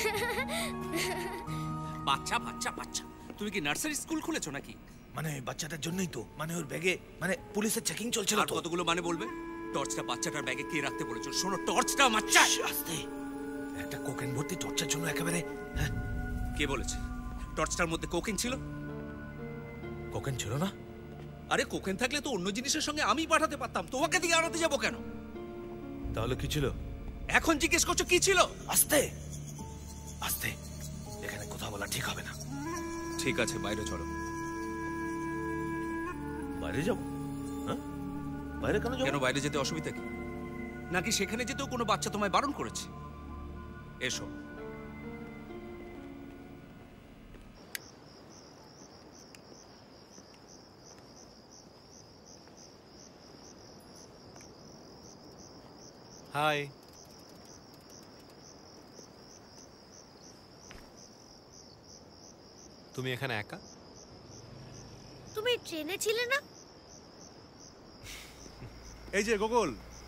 বাচ্চা বাচ্চা বাচ্চা, তুমি কি নার্সারি স্কুল খুলেছো নাকি? মানে বাচ্চাটার জন্যই তো, মানে ওর ব্যাগে মানে পুলিশের চেকিং চলছিল আর কতগুলো মানে বলবে? টর্চটা বাচ্চাটার ব্যাগে কে রাখতে বলেছো? শোনো, টর্চটা আমার চাই। আস্তে, একটা কোকেন ভর্তি টর্চের জন্য একেবারে। হ্যাঁ, কে বলেছে টর্চটার মধ্যে কোকেন ছিল? কোকেন ছিল না? আরে কোকেন থাকলে তো অন্য জিনিসের সঙ্গে আমি পাঠাতে পারতাম, তোমাকে দিয়ে আনাতে যাবো কেন? তাহলে কি ছিল? এখন জিজ্ঞেস করছো কি ছিল? আস্তে আস্তে, এখানে কথা বলা ঠিক হবে না। ঠিক আছে, বাইরে চলো। বাইরে যাবো? হ্যাঁ, বাইরে কেন যাবো? কেন, বাইরে যেতে অসুবিধা কি? নাকি সেখানে যেতেও কোনো বাচ্চা তোমায় বারণ করেছে? এসো। হাই। তুমি এখানে একা? তুমি ট্রেনে ছিলে না? এই যে গোগল।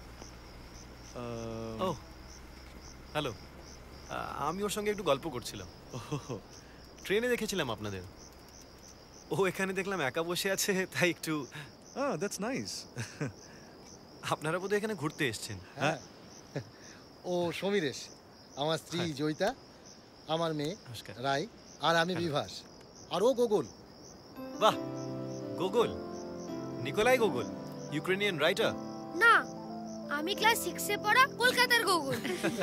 ও হ্যালো, আমি ওর সঙ্গে একটু গল্প করছিলাম। ট্রেনে দেখেছিলাম আপনাদের। ও এখানে দেখলাম একা বসে আছে, তাই একটু। That's nice. আপনারা বোধহয় এখানে ঘুরতে এসেছেন। হ্যাঁ, ও সমীরেশ, আমার স্ত্রী জয়িতা, আমার মেয়ে রাই, আর আমি বিভাস, আর ও গোগল। বাহ, Gogol, Nikolai Gogol, Ukrainian writer? না, আমি ক্লাস 6 এ পড়া কলকাতার গোগল।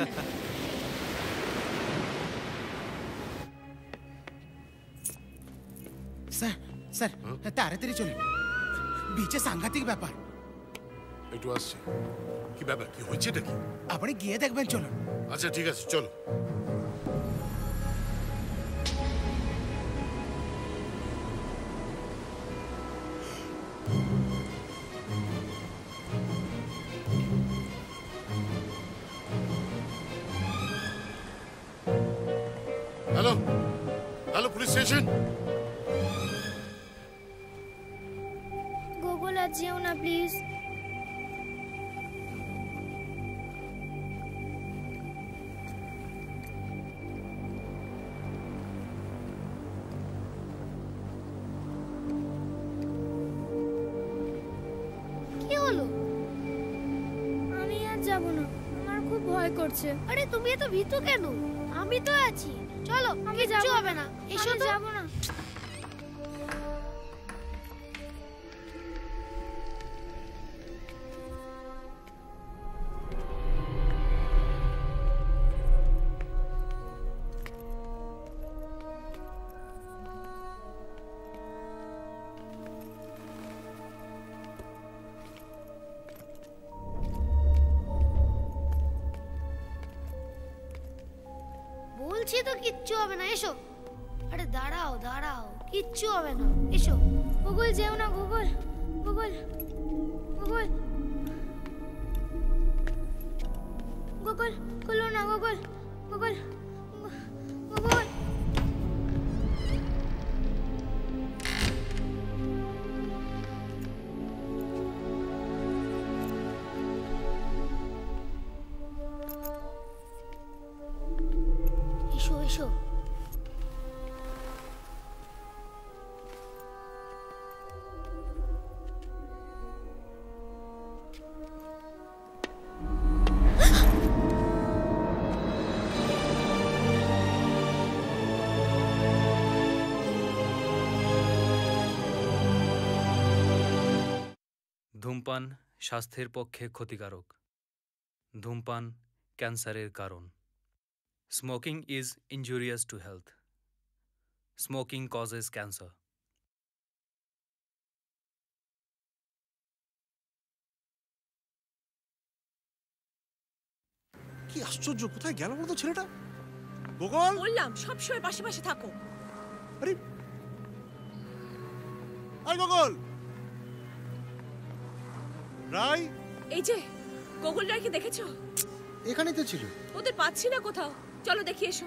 স্যার স্যার তাড়াতাড়ি চলুন, বিচে সাংঘাতিক ব্যাপার। একটু আসছি। কি ব্যাপার, কি হয়েছে নাকি? আপনি গিয়ে দেখবেন, চলুন। আচ্ছা ঠিক আছে, চলো। Hello hello, police station. Gogol আর যেও না প্লিজ। কি হলো? আমি আর যাব না, আমার খুব ভয় করছে। আরে তুমি এত ভীতু কেন? আমি তো আছি, চলো। আমি যাব হবে না, এসো তো। যাব না। বলছি তো কিচ্ছু হবে না, এসো। আরে দাঁড়াও দাঁড়াও, কিচ্ছু হবে না, এসো। গুগল যেও না, গুগল গুগল গুগল গুগল খুলো না, গুগল গুগল গুগল। এসো এসো। ধূমপান স্বাস্থ্যের পক্ষে ক্ষতিকারক। ধূমপান ক্যান্সারের কারণ। Smoking is injurious to health. Smoking causes cancer. কি আশ্চর্য, কোথায় গেল বলতো ছেলেটা? গোগল, বললাম সবসময় পাশে পাশে থাকো। আরে আই গোগল, রাই। এই যে গোগল রায়কে দেখেছো? এখানেই তো ছিল। ওদের পাচ্ছি না কোথাও, চলো দেখি এসো।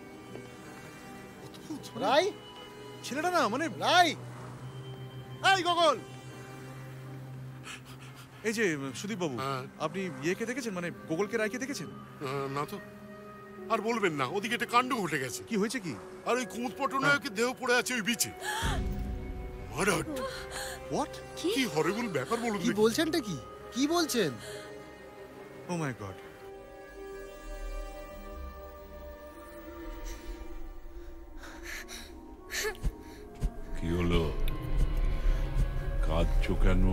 রাই, ছেলেটা না, মানে রাই। এই গোগল, এই যে সুদীপ বাবু, আপনি ইয়েকে দেখেছেন, মানে গোগলকে রায়কে দেখেছেন? না তো। আর বলবেন না, ওদিকে একটা কাণ্ড ঘটে গেছে। কি হয়েছে কি? আর ওই কুমুদ পটনায়কের দেহ পড়ে আছে ওই বিচে। মার্ডার। হোয়াট? কি হরিবল ব্যাপার বলুন। কি বলছেনটা কি? কি বলছেন? Oh my God. কি হলো, কাঁদছো কেন?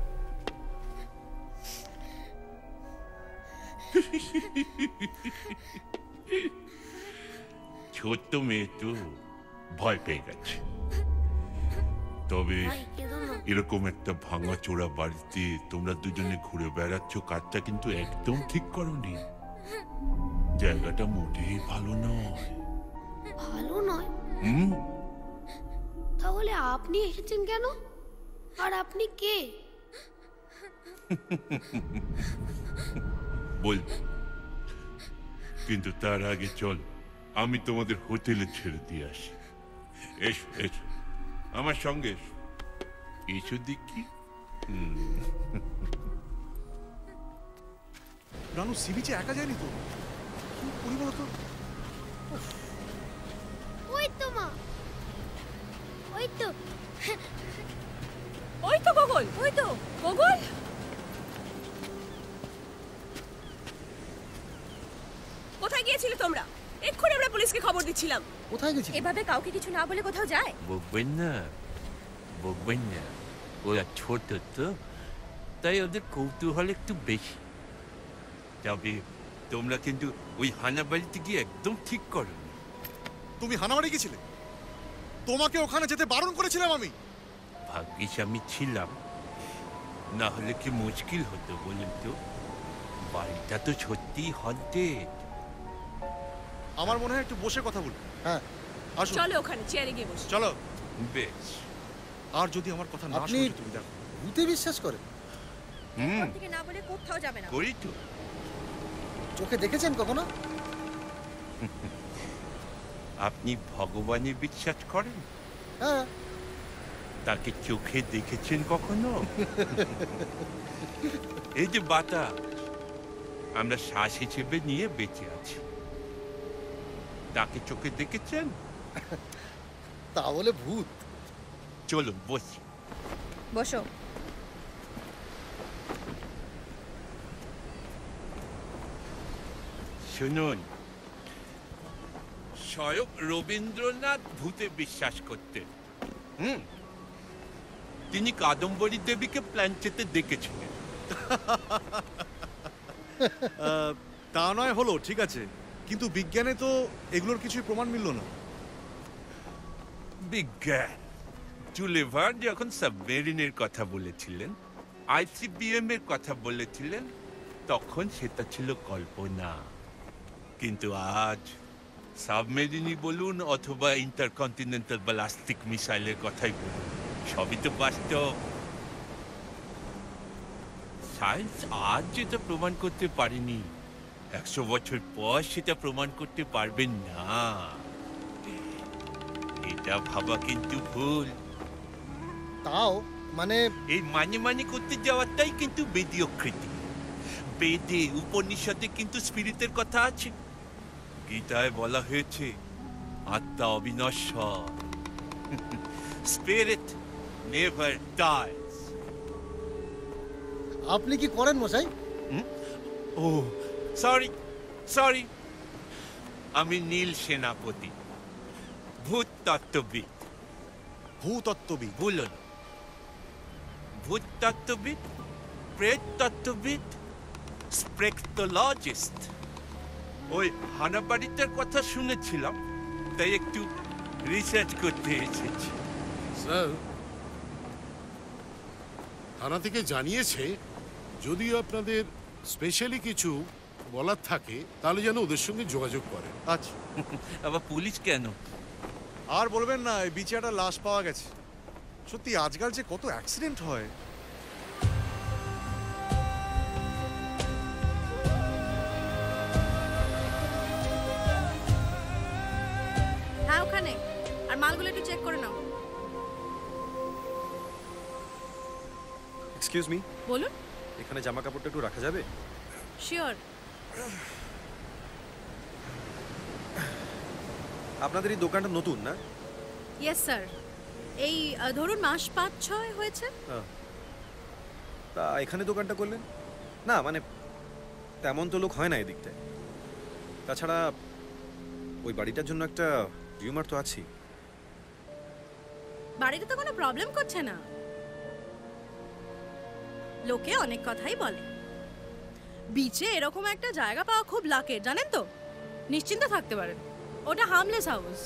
ছোট্ট মেয়ে তো ভয় পেয়ে গেছে। তবে এরকম একটা ভাঙাচোরা বাড়িতে তোমরা দুজনে ঘুরে বেড়াচ্ছ, কাজটা কিন্তু একদম ঠিক করোনি। জায়গাটা মোটেই ভালো নয়। ভালো নয়? হুম, তাহলে আপনি এসেছেন কেন? আর আপনি কে? বলবো, কিন্তু তার আগে চল আমি তোমাদের হোটেলে ছেড়ে দিয়ে আসি। এসো এসো আমার সঙ্গে এসো। এসো দেখি। রানু সি বিচে একা যায়নি তো? কি করি বলো তো? ওই তো মা, ওই তো ওই তো গোগল, ওই তো গোগল। কোথায় গিয়েছিলে তোমরা? এক্ষুনি আমরা পুলিশকে খবর দিচ্ছিলাম। কোথায় গেছিলে? এভাবে কাউকে কিছু না বলে কোথাও যায়? বকবেন না, বকবেন না, ওরা ছোট তো, তাই ওদের কৌতূহল একটু বেশি। তবে তোমরা কিন্তু ওই হানাবাড়িতে গিয়ে একদম ঠিক করো। তুমি হানাবাড়ি গেছিলে? তোমাকে ওখানে যেতে বারণ করেছিলাম আমি। ভাগ্যিস আমি ছিলাম, না হলে কি মুশকিল হতো বলুন তো। বাড়িটা তো সত্যিই হন্টেড। আমার মনে হয় একটু বসে কথা বলি। হ্যাঁ আসো। চলো ওখানে চেয়ারে গিয়ে বসো। চলো। বেশ। আর যদি আমার কথা না আপনি শুনে তুমি দেখো। ভূতে বিশ্বাস করেন? এরপর থেকে না বলে কোথাও যাবে না। করি তো। চোখে দেখেছেন কখনো? আপনি ভগবানে বিশ্বাস করেন? হ্যাঁ। তাকে চোখে দেখেছেন কখনো? এই যে বাতাস আমরা শ্বাস হিসেবে নিয়ে বেঁচে আছি, তাকে চোখে দেখেছেন? তা বলে ভূত? চলুন বসি। বসো। শুনুন, স্বয়ং রবীন্দ্রনাথ ভূতে বিশ্বাস করতেন। তিনি কাদম্বরী দেবীকে প্ল্যানচেতে দেখেছিলেন। তা নয় হলো ঠিক আছে, কিন্তু বিজ্ঞানে তো এগুলোর কিছুই প্রমাণ মিলল না। বিজ্ঞান জুলেভার যখন সাবমেরিনের কথা বলেছিলেন, আইসিবিএম এর কথা বলেছিলেন, তখন সেটা ছিল কল্পনা। কিন্তু আজ সাবমেরিনই বলুন অথবা ইন্টারকন্টিনেন্টাল ব্যালিস্টিক মিসাইলের কথাই বলুন, সবই তো বাস্তব। সায়েন্স আজ যেটা প্রমাণ করতে পারেনি, 100 বছর পর সেটা প্রমাণ করতে পারবেন না। এটা ভাবা কিন্তু ভুল। তাও মানে এই মানে করতে যাওয়াটাই কিন্তু বেদিয়কৃতি। বেদে উপনিষদে কিন্তু স্পিরিটের কথা আছে। গীতায় বলা হয়েছে আত্মা অবিনশ্বর, স্পিরিট নেভার ডাইজ। আপনি কি করেন মশাই? ও সরি, আমি নীল সেনাপতি, ভূতত্ত্ববিদ। ভূতত্ত্ববিদ? বলুন, ভূতত্ত্ববিদ, প্রেতত্ত্ববিদ, স্পেকট্রোলজিস্ট। ওই হানাবাড়িটার কথা শুনেছিলাম, তাই একটু রিসার্চ করতে এসেছি। স্যার, থানা থেকে জানিয়েছে যদি আপনাদের স্পেশালি কিছু বলার থাকে তাহলে যেন ওদের সঙ্গে যোগাযোগ করে। আচ্ছা। আবার পুলিশ কেন? আর বলবেন না, এই বিচে একটা লাশ পাওয়া গেছে। সত্যি আজকাল যে কত অ্যাক্সিডেন্ট হয়। হ্যাঁ ওখানে। আর মালগুলো একটু চেক করে নাও। এক্সকিউজ মি, বলুন। এখানে জামা কাপড়টা একটু রাখা যাবে? শিওর। আপনাদের এই দোকানটা নতুন না? ইয়েস স্যার, এই ধরুন মাস 5-6 হয়েছে। তা এখানে দোকানটা করলেন? না মানে তেমন তো লোক হয় না এদিকটায়। তাছাড়া ওই বাড়িটার জন্য একটা রিউমার তো আছেই। বাড়িতে তো কোনো প্রবলেম করছে না, লোকে অনেক কথাই বলে। বিচে এরকম একটা জায়গা পাওয়া খুব লাকের, জানেন তো। নিশ্চিন্ত থাকতে পারেন, ওটা হার্মলেস হাউস।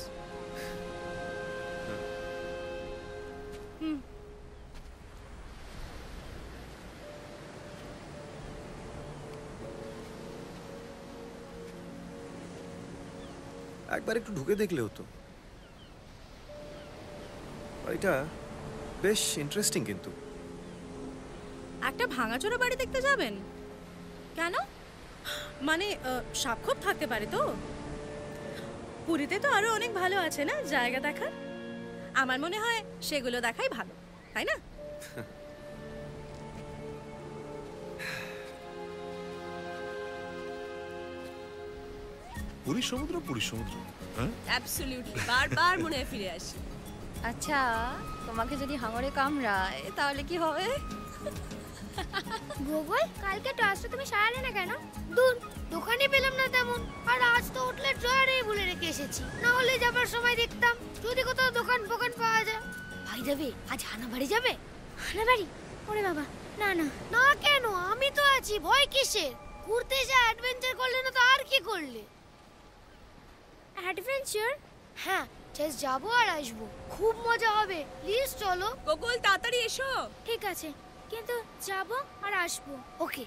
একবার একটু ঢুকে দেখলে হতো। বাড়িটা বেশ ইন্টারেস্টিং। কিন্তু একটা ভাঙাচোরা বাড়ি দেখতে যাবেন কেন? মানে সাক্ষর থাকতে পারে তো? পুরীতে তো আরো অনেক ভালো আছে না জায়গা দেখার। আমার মনে হয় সেগুলো দেখাই ভালো, তাই না? পুরী সমুদ্র, পুরী সমুদ্র, হ্যাঁ অ্যাবসলিউটলি, বারবার মনে হয় ফিরে আসি। আচ্ছা, তোমাকে যদি হাঙরে কামড়ায় তাহলে কি হবে? গুগল, কালকে টসটা তুমি সারালে না কেন? দূর, দোকানে পেলাম না তেমন। আর আজ তো হোটেলের ড্রয়ারে ভুলে রেখে এসেছি, না হলে যাবার সময় দেখতাম যদি কোথাও দোকান ফোকান পাওয়া যায়। ভাই যাবে আজ হানাবাড়ি যাবে? হানাবাড়ি? ওরে বাবা, না না না। কেন? আমি তো আছি, ভয় কিসের? ঘুরতে এসে অ্যাডভেঞ্চার করলে না তো আর কি করলে? অ্যাডভেঞ্চার? হ্যাঁ, জাস্ট যাবো আর আসবো, খুব মজা হবে। প্লিজ চলো। গোকুল তাড়াতাড়ি এসো। ঠিক আছে, কিন্তু যাবো আর আসবো। ওকে।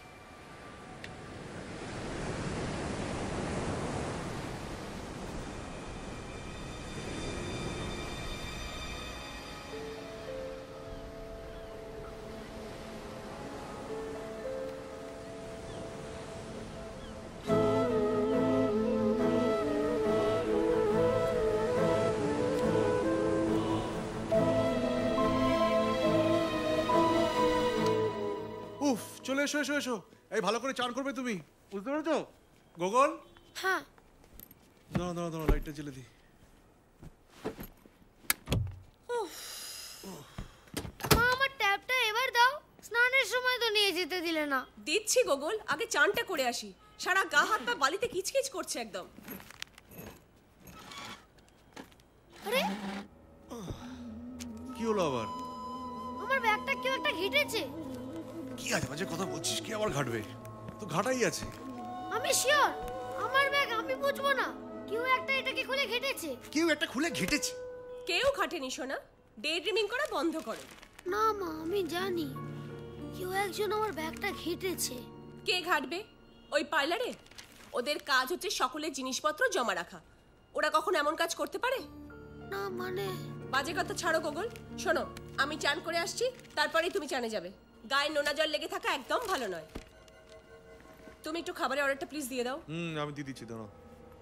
উফ, চলে এসো এসো এসো। এই ভালো করে চান করবে তুমি, বুঝতে পেরেছো? গোগল, হ্যাঁ। দাঁড়া দাঁড়া দাঁড়া, লাইটটা জ্বেলে দি। মা, আমার ট্যাপটা এবার দাও। স্নানের সময় তো নিয়ে যেতে দিলে না। দিচ্ছি গোগল, আগে চানটা করে আসি। সারা গা হাত পা বালিতে কিচকিচ করছে একদম। আরে কি হলো আবার? আমার ব্যাগটা কেউ একটা ঘেটেছে। কি আজে বাজে কথা বলছিস? কি আবার ঘাটবে? তো ঘাটাই আছে। আমি শিওর আমার ব্যাগ, আমি বুঝবো না। কেউ একটা এটাকে খুলে ঘেটেছে। কেউ একটা খুলে ঘেটেছে? কেউ খাটেনি সোনা, ডে ড্রিমিং করা বন্ধ করো। না মা, আমি জানি কেউ একজন আমার ব্যাগটা ঘেটেছে। কে ঘাটবে? ওই পার্লারে? ওদের কাজ হচ্ছে সকলের জিনিসপত্র জমা রাখা। ওরা কখন এমন কাজ করতে পারে? না মানে বাজে কথা ছাড়ো গোগল। শোনো, আমি চান করে আসছি, তারপরেই তুমি চানে যাবে। গায়ে নোনা জল লেগে থাকা একদম ভালো নয়। তুমি একটু খাবারের অর্ডারটা প্লিজ দিয়ে দাও। আমি দিয়ে দিচ্ছি, দাঁড়াও।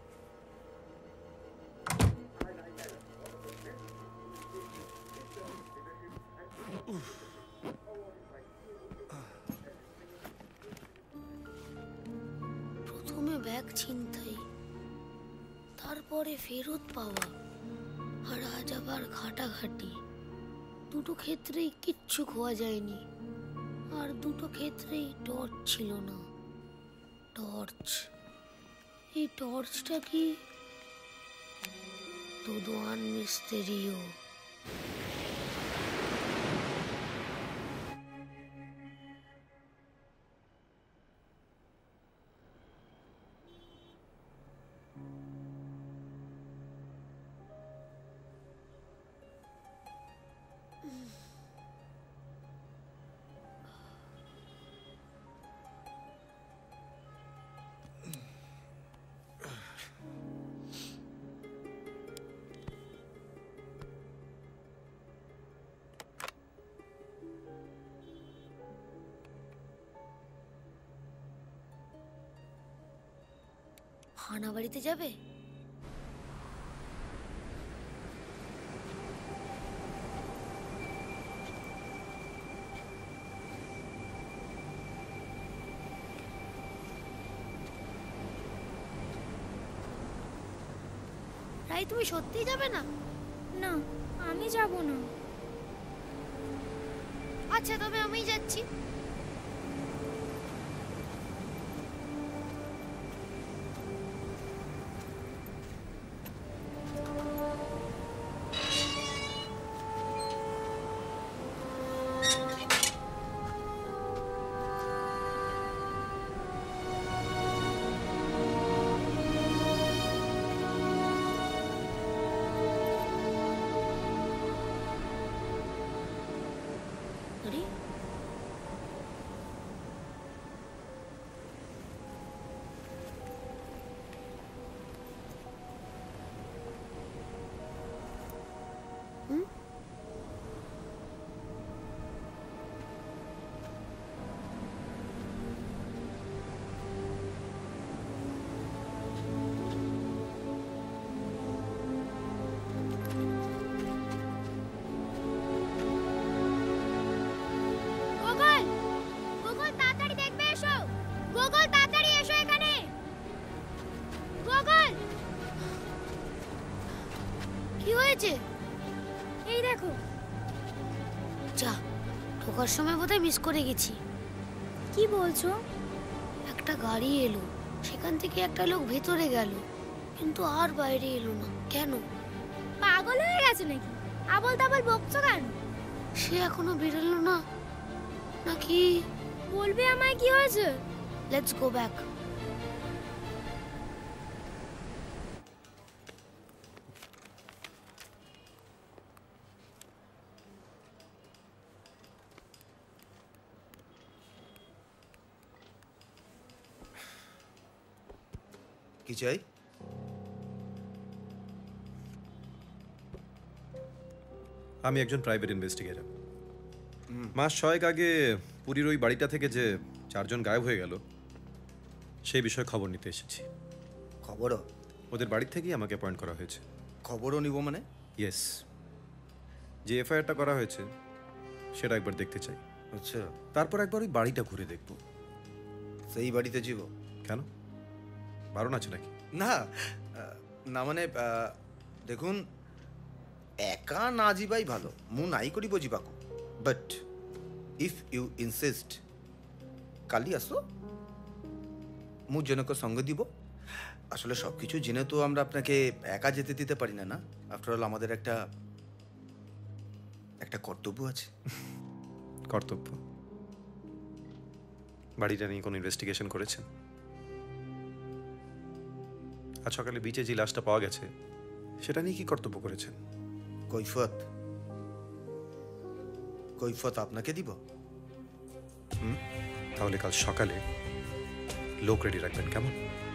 প্রথমে ব্যাগ ছিনতাই, তারপরে ফেরত পাওয়া, আর আজ আবার ঘাটাঘাটি। দুটো ক্ষেত্রেই কিচ্ছু খোয়া যায়নি, আর দুটো ক্ষেত্রেই টর্চ ছিল না। টর্চ, এই টর্চটা কি todo un misterio? হানাবাড়িতে যাবে? রাই, তুমি সত্যিই যাবে না? না, আমি যাব না। আচ্ছা, তবে আমিই যাচ্ছি। কি হয়েছে? এই দেখো। যা, ঢোকার সময় বোধহয় মিস করে গেছি। কি বলছো? একটা গাড়ি এলো, সেখান থেকে একটা লোক ভেতরে গেল, কিন্তু আর বাইরে এলো না। কেন? পাগল হয়ে গেছে নাকি? আবল তাবল বকছো কেন? সে এখনো বেরোলো না, নাকি বলবে আমায় কি হয়েছে? Let's go back. কি চাই? আমি একজন প্রাইভেট ইনভেস্টিগেটর। মাস 6 আগে পুরীর ওই বাড়িটা থেকে যে 4 জন গায়েব হয়ে গেল সেই বিষয়ে খবর নিতে এসেছি। খবরও? ওদের বাড়ি থেকেই আমাকে অ্যাপয়েন্ট করা হয়েছে। খবরও নিব মানে? ইয়েস, যে এফআইআরটা করা হয়েছে সেটা একবার দেখতে চাই। আচ্ছা, তারপর একবার ওই বাড়িটা ঘুরে দেখব। সেই বাড়িতে যাব? কেন, বারণ আছে নাকি? না না, মানে দেখুন, একা না যাবাই ভালো। মু নাই করিব যাবাকু, বাট ইফ ইউ ইনসিস্ট কালি আসো, মু জনক সঙ্গ দিব। আসলে সব কিছু জেনে তো আমরা আপনাকে একা যেতে দিতে পারি না। না, আফটার অল আমাদের একটা কর্তব্য আছে। কর্তব্য? বাড়িটা নিয়ে কোনো ইনভেস্টিগেশন করেছেন? আজ সকালে বিচে যে লাশটা পাওয়া গেছে সেটা নিয়ে কি কর্তব্য করেছেন? কৈফত আপনাকে দিব। তাহলে কাল সকালে লোক রেডি রাখবেন, কেমন?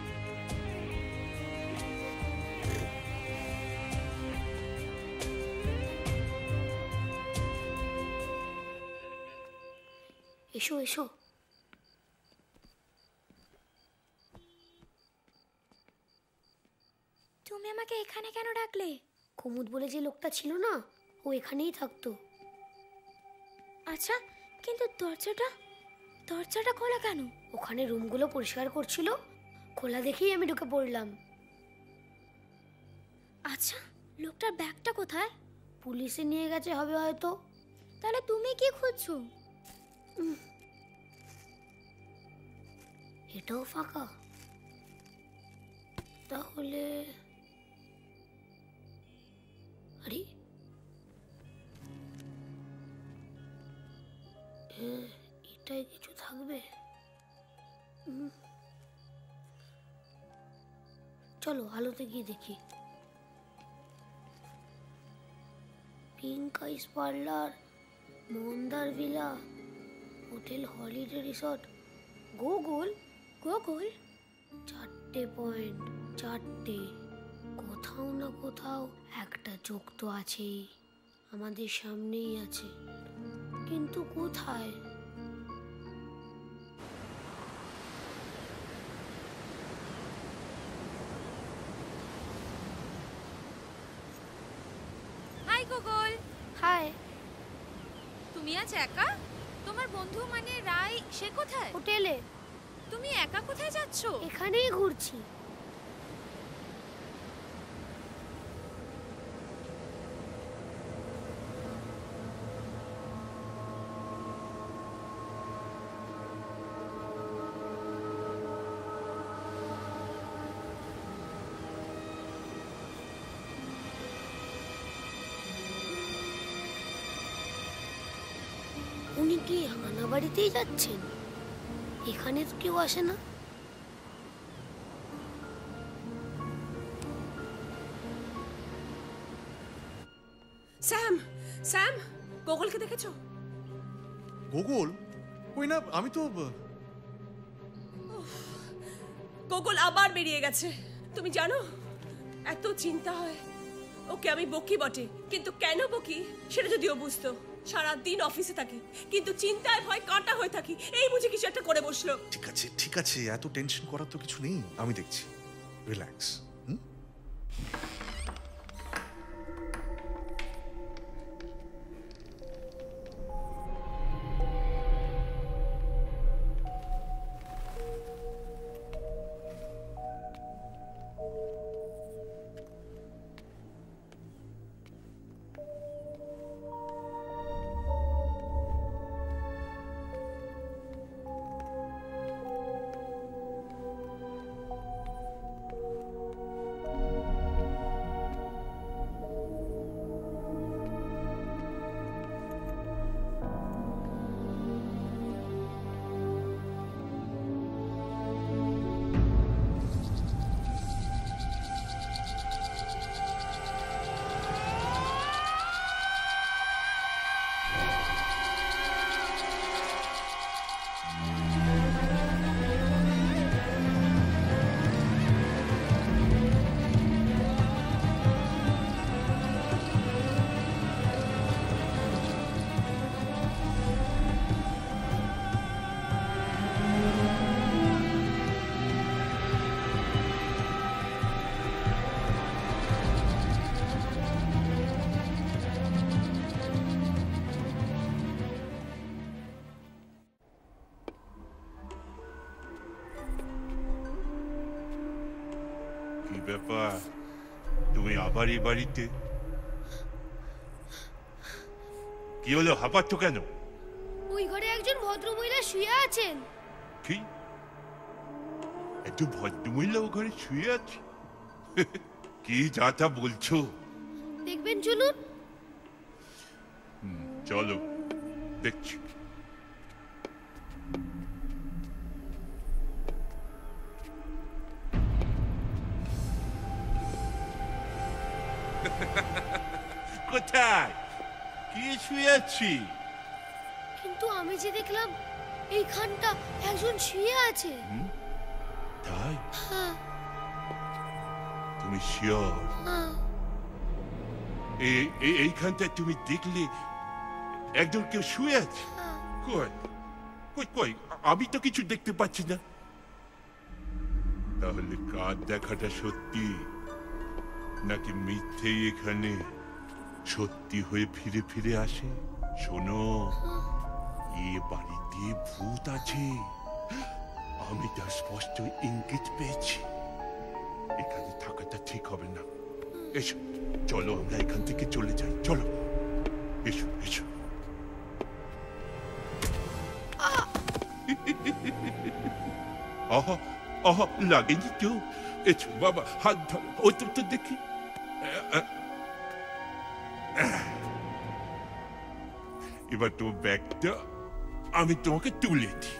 এসো এসো। তুমি আমাকে এখানে কেন ডাকলে? কুমুদ বলে যে লোকটা ছিল না, ও এখানেই থাকতো। আচ্ছা, কিন্তু দরজাটা খোলা কেন? ওখানে রুমগুলো পরিষ্কার করছিল, খোলা দেখেই আমি ঢুকে পড়লাম। আচ্ছা, লোকটার ব্যাগটা কোথায়? পুলিশে নিয়ে গেছে হবে হয়তো। তাহলে তুমি কি খুঁজছো? এটাও ফাঁকা। তাহলে আরে এটাই কিছু থাকবে। চলো আলোতে গিয়ে দেখি। Pink ice parlour, Mandar villa, hotel holiday resort, Gogol 4টে পয়েন্ট, 4টে। কোথাও না কোথাও একটা চোখ তো আছেই, আমাদের সামনেই আছে, কিন্তু কোথায়? Hi Gogol. হাই। তুমি আজ একা? তোমার বন্ধু মানে রায়, সে কোথায়? হোটেলে। তুমি একা কোথায় যাচ্ছ? এখানেই ঘুরছি। উনি কি হানা বাড়িতেই যাচ্ছেন? এখানে তো কেউ আসে না। স্যাম, গোগলকে দেখেছো? গোগল? কই না, আমি তো। গোগল আবার বেরিয়ে গেছে। তুমি জানো, এত চিন্তা হয় ওকে। আমি বকি বটে, কিন্তু কেন বকি সেটা যদিও বুঝতো। সারাদিন অফিসে থাকি, কিন্তু চিন্তায় ভয় কাঁটা হয়ে থাকি। এই বুঝে কিছু একটা করে বসলো। ঠিক আছে, এত টেনশন করার তো কিছু নেই, আমি দেখছি। রিল্যাক্স। ব্যাপার, তুমি আবার এই বাড়িতে? কি হলো, হাঁপাচ্ছ কেন? ওই ঘরে একজন ভদ্রমহিলা শুয়ে আছেন। কি? একটু ভদ্রমহিলা ও ঘরে শুয়ে আছে? কি যা তা বলছো? দেখবেন, চলুন। চলো, দেখছি। কোথায়? কি শুয়ে আছি? কিন্তু আমি যে দেখলাম এইখানটা একজন শুয়ে আছে। তাই? হ্যাঁ, তুমি শিওর? হ্যাঁ। এইখানটায় তুমি দেখলে একজন কেউ শুয়ে আছে? কই কই কই, আমি তো কিছু দেখতে পাচ্ছি না। তাহলে কার দেখাটা সত্যি নাকি মিথ্যেই এখানে সত্যি হয়ে ফিরে ফিরে আসে? শোনো, এ বাড়িতে ভূত আছে, আমি তার স্পষ্ট ইঙ্গিত পেয়েছি। এখানে থাকাটা ঠিক হবে না। এসো, চলো আমরা এখান থেকে চলে যাই। চলো, এসো এসো। আহা আহা, লাগেনি তো? এসো বাবা, হাত ধরো। ওই তো দেখি। এবার তো ব্যাগটা আমি তোমাকে তুলে দিই।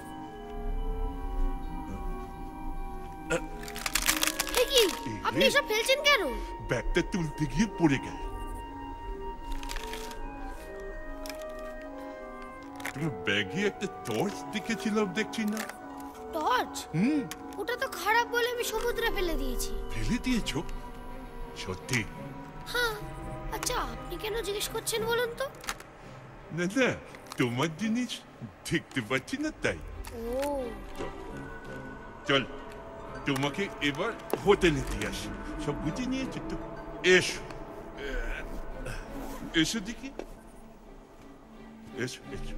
কি আপনি এসব ফেলছেন কেন? ব্যাগটা তুলতে গিয়ে পড়ে গেল। তোমার ব্যাগে একটা টর্চ দেখেছিলাম, দেখছি না? টর্চ? ওটা তো খারাপ বলে আমি সমুদ্রে ফেলে দিয়েছি। ফেলে দিয়েছো? সত্যি? হ্যাঁ। আচ্ছা, আপনি কেন জিজ্ঞেস করছেন বলুন তো? না না, তোমার জিনিস দেখতে পাচ্ছি না তাই। ও, চল, তোমাকে এবার হোটেলে দিয়ে আসি। সব বুঝে নিয়েছি তো? এসো এসো দেখি, এসো এসো।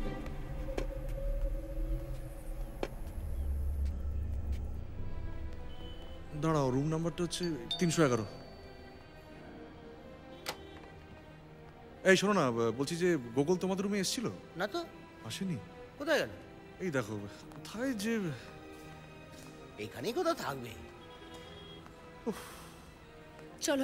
দাঁড়াও, রুম নাম্বারটা হচ্ছে 311। এই শোনো না, বলছি যে গোকুল তোমাদের রুমে এসেছিল? না তো। আসেনি? কোথায় গেল? এই দেখো, কোথায় যে এখানেই কোথাও থাকবে। চলো।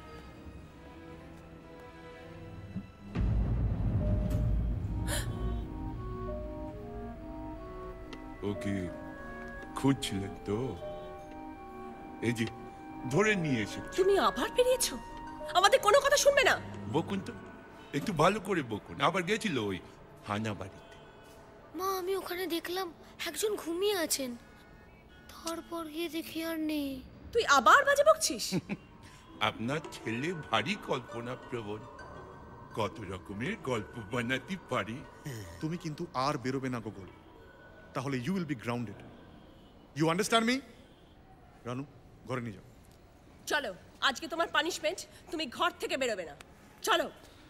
ওকে খুঁজছিলেন তো? এই যে ধরে নিয়ে এসে। তুমি আবার বেরিয়েছো? আমাদের কোনো কথা শুনবে না? বকুন তো, একটু ভালো করে বকুন। আবার গেছিল ওই হানা বাড়িতে। মা, আমি ওখানে দেখলাম একজন ঘুমিয়ে আছেন, তারপর গিয়ে দেখি আর নেই। তুই আবার বাজে বকছিস? আপনার ছেলে ভারী কল্পনা প্রবণ, কত রকমের গল্প বানাতে পারি। তুমি কিন্তু আর বেরোবে না গোকুল, তাহলে you will be grounded. You understand me? Ranu, ঘরে নিয়ে যাও। চলো, আজকে তোমার পানিশমেন্ট, তুমি ঘর থেকে বেরোবে না। চলো।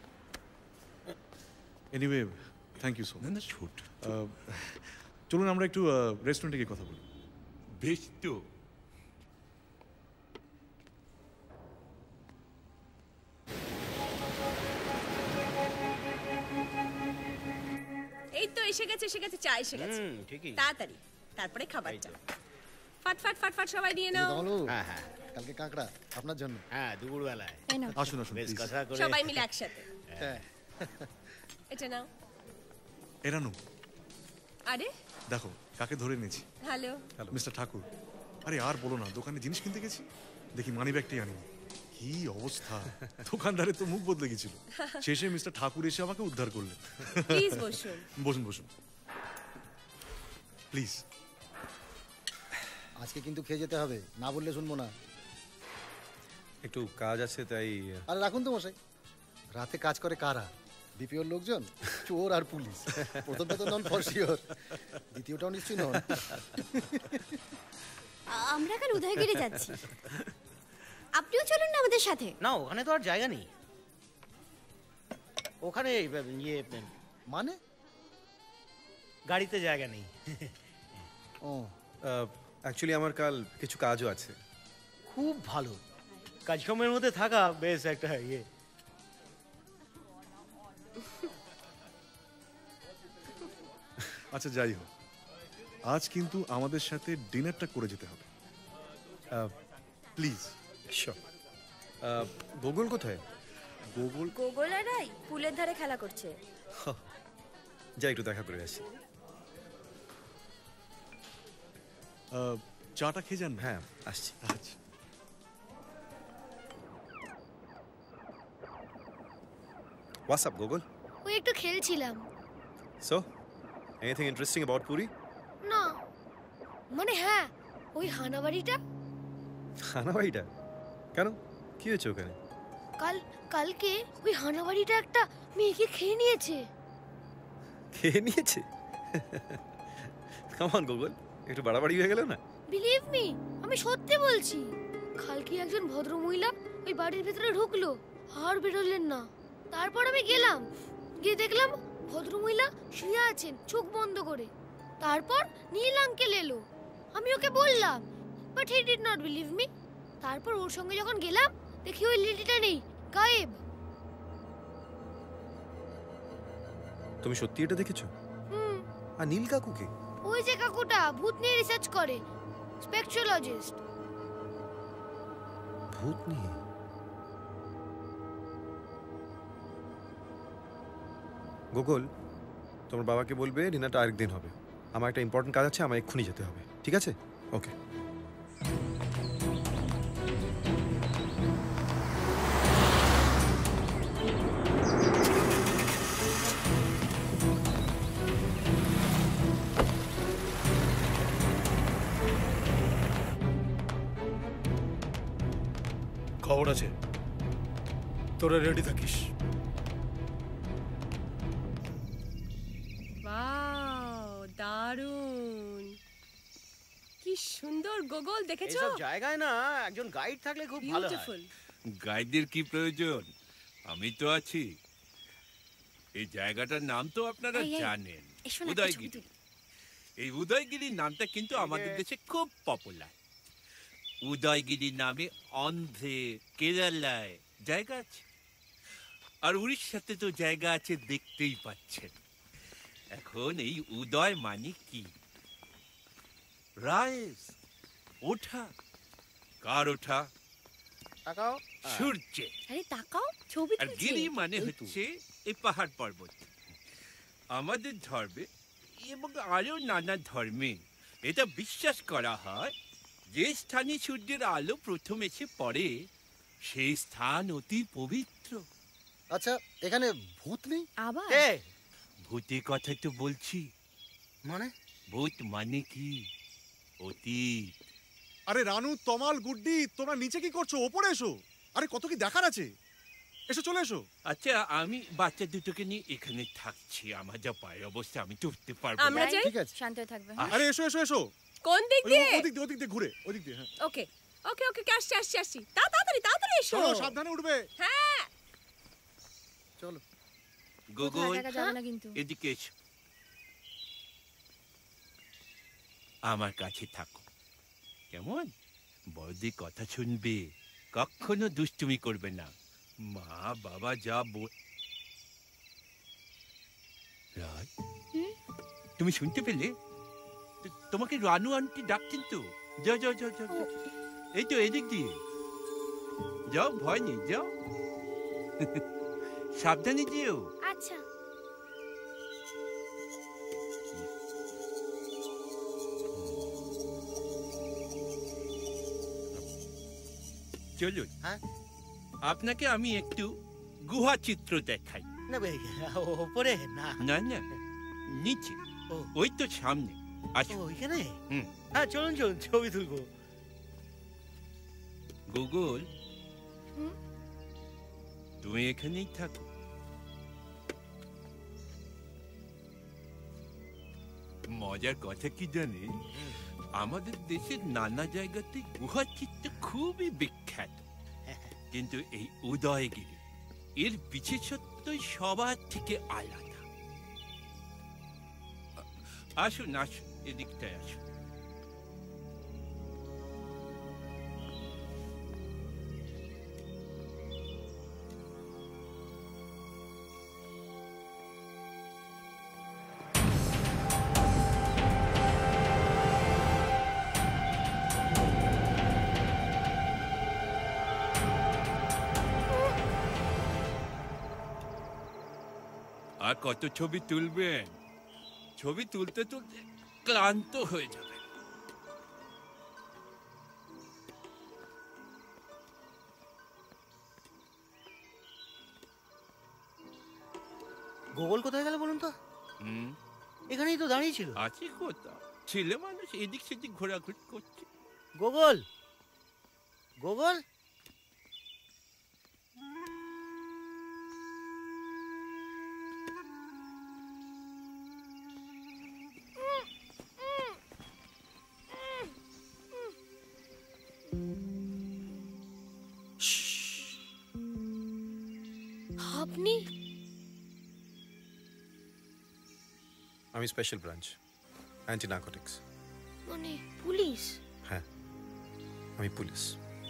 Anyway, thank you so much. না ছোট, চলুন আমরা একটু রেস্টুরেন্টে গিয়ে কথা বলি। বেশ তো। এই তো এসে গেছে, এসে গেছে, চা এসে গেছে। ঠিকই। তাড়াতাড়ি, তারপরে খাবারটা। ফাট ফাট ফাট ফাট সবাই দিয়ে নাও। হ্যাঁ হ্যাঁ, কালকে কাঁকড়া আপনার জন্য। হ্যাঁ, দুপুর বেলায়। আসুন আসুন, বেশ please। কথা করে সবাই মিলে একসাথে। হ্যাঁ। এটা নাও। এরানু, আরে দেখো কাকে ধরে নিয়েছি। হ্যালো। মিস্টার ঠাকুর। আরে আর বলো না, দোকানে জিনিস কিনতে গেছি, দেখি মানি ব্যাগটাই আনিনি। কি অবস্থা, দোকানদারের তো মুখ বদলে গেছিল। শেষে মিস্টার ঠাকুর এসে আমাকে উদ্ধার করলেন। প্লিজ বসুন। বসুন বসুন প্লিজ। আজকে কিন্তু খেয়ে যেতে হবে, না বললে শুনবো না। একটু কাজ আছে তাই। আরে রাখুন তো মশাই, রাতে কাজ করে কারা? বিপিওর লোকজন, চোর আর পুলিশ। প্রথমটা তো নন ফর শিওর, দ্বিতীয়টাও নিশ্চয়ই নন। আমরা এখন উদয়গিরি যাচ্ছি, আপনিও চলুন না আমাদের সাথে। না, ওখানে তো আর জায়গা নেই। ওখানে ইয়ে মানে গাড়িতে জায়গা নেই। ও, অ্যাকচুয়ালি আমার কাল কিছু কাজও আছে। খুব ভালো, কাজকর্মের মধ্যে থাকা বেশ একটা ইয়ে। আচ্ছা যাই হোক, আজ কিন্তু আমাদের সাথে ডিনারটা করে যেতে হবে প্লিজ। গোগল কোথায়? গোগল গোগল আর রাই পুলের ধারে খেলা করছে। যাই একটু দেখা করে আসি। চাটা খেয়ে যান। হ্যাঁ আসছি। আচ্ছা What's up, Gogol? ওই একটু খেলছিলাম। So, anything interesting about Puri? না মানে হ্যাঁ, ওই হানাবাড়িটা হানাবাড়িটা কেন? কি হয়েছে ওখানে? কালকে ওই হানাবাড়িটা একটা মেয়েকে খেয়ে নিয়েছে। খেয়ে নিয়েছে? Come on, Gogol. একটু বাড়াবাড়ি হয়ে গেল না? বিলিভ মি, আমি সত্যি বলছি। কালকে একজন ভদ্রমহিলা ওই বাড়ির ভেতরে ঢুকলো আর বেরোলেন না। তারপর আমি গেলাম, গিয়ে দেখলাম ভদ্রমহিলা শুয়ে আছেন চোখ বন্ধ করে। তারপর নীল আঙ্কেল এলো, আমি ওকে বললাম, but he did not believe me. তারপর ওর সঙ্গে যখন গেলাম দেখি ওই লেডিটা নেই, গায়েব। তুমি সত্যি এটা দেখেছো? আর নীল কাকুকে? ওই যে কাকুটা ভূত নিয়ে রিসার্চ করে, স্পেকট্রোলজিস্ট। ভূত নিয়ে? গোগল, তোমার বাবাকে বলবে ডিনারটা আরেকদিন হবে। আমার একটা ইম্পর্টেন্ট কাজ আছে, আমার এক্ষুনি যেতে হবে। ঠিক আছে? ওকে। খবর আছে, তোরা রেডি থাকিস। ওয়াও, দারুণ! কি সুন্দর গোগল, দেখেছো? এইসব জায়গায় না একজন গাইড থাকলে খুব ভালো হয়। গাইডের কি প্রয়োজন? আমি তো আছি। এই জায়গাটার নাম তো আপনারা জানেন, উদয়গিরি। এই উদয়গিরি নামটা কিন্তু আমাদের দেশে খুব পপুলার। উদয়গিরি নামে অন্ধ্রে, কেরালায় জায়গা আছে, আর উড়িষ্যাতে তো জায়গা আছে, দেখতেই পাচ্ছেন। এখন এই উদয় মানে কি? রাইজ, ওঠা। কার ওঠা? তাকাও। সূর্যে। আরে তাকাও, ছবি আর গিরি মানে হচ্ছে এই পাহাড় পর্বত। আমাদের ধর্মে এবং আরো নানা ধর্মে এটা বিশ্বাস করা হয় যে স্থানে সূর্যের আলো প্রথম এসে পড়ে সেই স্থান অতি পবিত্র। আচ্ছা, এখানে ভূত নেই? আবার ভূতের কথা তো বলছি। মানে ভূত মানে কি? অতীত। আরে রানু, তমাল, গুড্ডি, তোমরা নিচে কি করছো? ওপরে এসো। আরে কত কি দেখার আছে, এসো, চলে এসো। আচ্ছা, আমি বাচ্চা দুটোকে নিয়ে এখানে থাকছি। আমার যা পায়ের অবস্থা, আমি তো উঠতে পারবো না। আমরা যাই। ঠিক আছে, শান্ত হয়ে থাকবে। আরে এসো এসো এসো। কোন দিক দিয়ে? ওদিক দিয়ে, ওদিক দিয়ে ঘুরে, ওদিক দিয়ে। হ্যাঁ ওকে ওকে ওকে, আসছি আসছি আসছি। তাড়াতাড়ি তাড়াতাড়ি এসো। চলো, সাবধানে উঠবে। হ্যাঁ চলো। গুগল, দেখা যাবে না কিন্তু। এদিকে এসো। আমার কাছে থাকো, কেমন? বড়দের কথা শুনবে, কখনো দুষ্টুমি করবে না। মা বাবা যা বল। রাজ, তুমি শুনতে পেলে? তোমাকে রানু আন্টি ডাকছেন তো। যাও যাও যাও যাও, এই তো এদিক দিয়ে যাও, ভয় নেই, যাও। সাবধানে যেও। আচ্ছা। চলুন, হ্যাঁ, আপনাকে আমি একটু গুহা চিত্র দেখাই। না ওপরে না, না না, নিচে, ওই তো সামনে। আচ্ছা, ওইখানে? হ্যাঁ চলুন চলুন, ছবি তুলবো। গুগল, তুমি এখানেই থাকো। মজার কথা কি জানে, আমাদের দেশের নানা জায়গাতে গুহা চিত্র খুবই বিখ্যাত, কিন্তু এই উদয়গিরি এর বিশেষত্ব সবার থেকে আলাদা। আসুন আসুন, এদিকটায় আসুন। আর কত ছবি তুলবেন? ছবি তুলতে তুলতে ক্লান্ত হয়ে যাবে। গোগল কোথায় গেল বলুন তো? এখানেই তো দাঁড়িয়ে ছিল। আছে কোথাও, ছেলে মানুষ এদিক সেদিক ঘোরাঘুরি করছে। গোগল, গোগল, আপনি? আমি স্পেশাল ব্রাঞ্চ, অ্যান্টি নার্কোটিক্স। মানে পুলিশ? হ্যাঁ, আমি পুলিশ।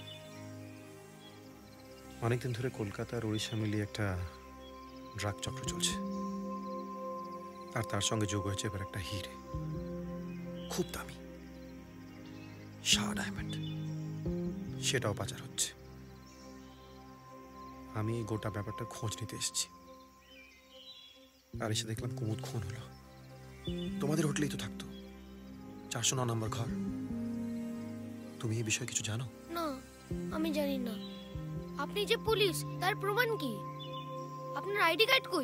অনেকদিন ধরে কলকাতা আর উড়িষ্যা মিলিয়ে একটা ড্রাগ চক্র চলছে, আর তার সঙ্গে যোগ হয়েছে এবার একটা হিরে, খুব দামি শাহ ডায়মন্ড, সেটাও পাচার হচ্ছে। আমি এই গোটা ব্যাপারটা খোঁজ নিতে এসেছি, আর এসে দেখলাম কুমুদ খুন হলো। তোমাদের হোটেলেই তো থাকতো, 409 নম্বর ঘর। তুমি এই বিষয়ে কিছু জানো? না, আমি জানি না। আপনি যে পুলিশ, তার প্রমাণ কি? আপনার আইডি কার্ড কই?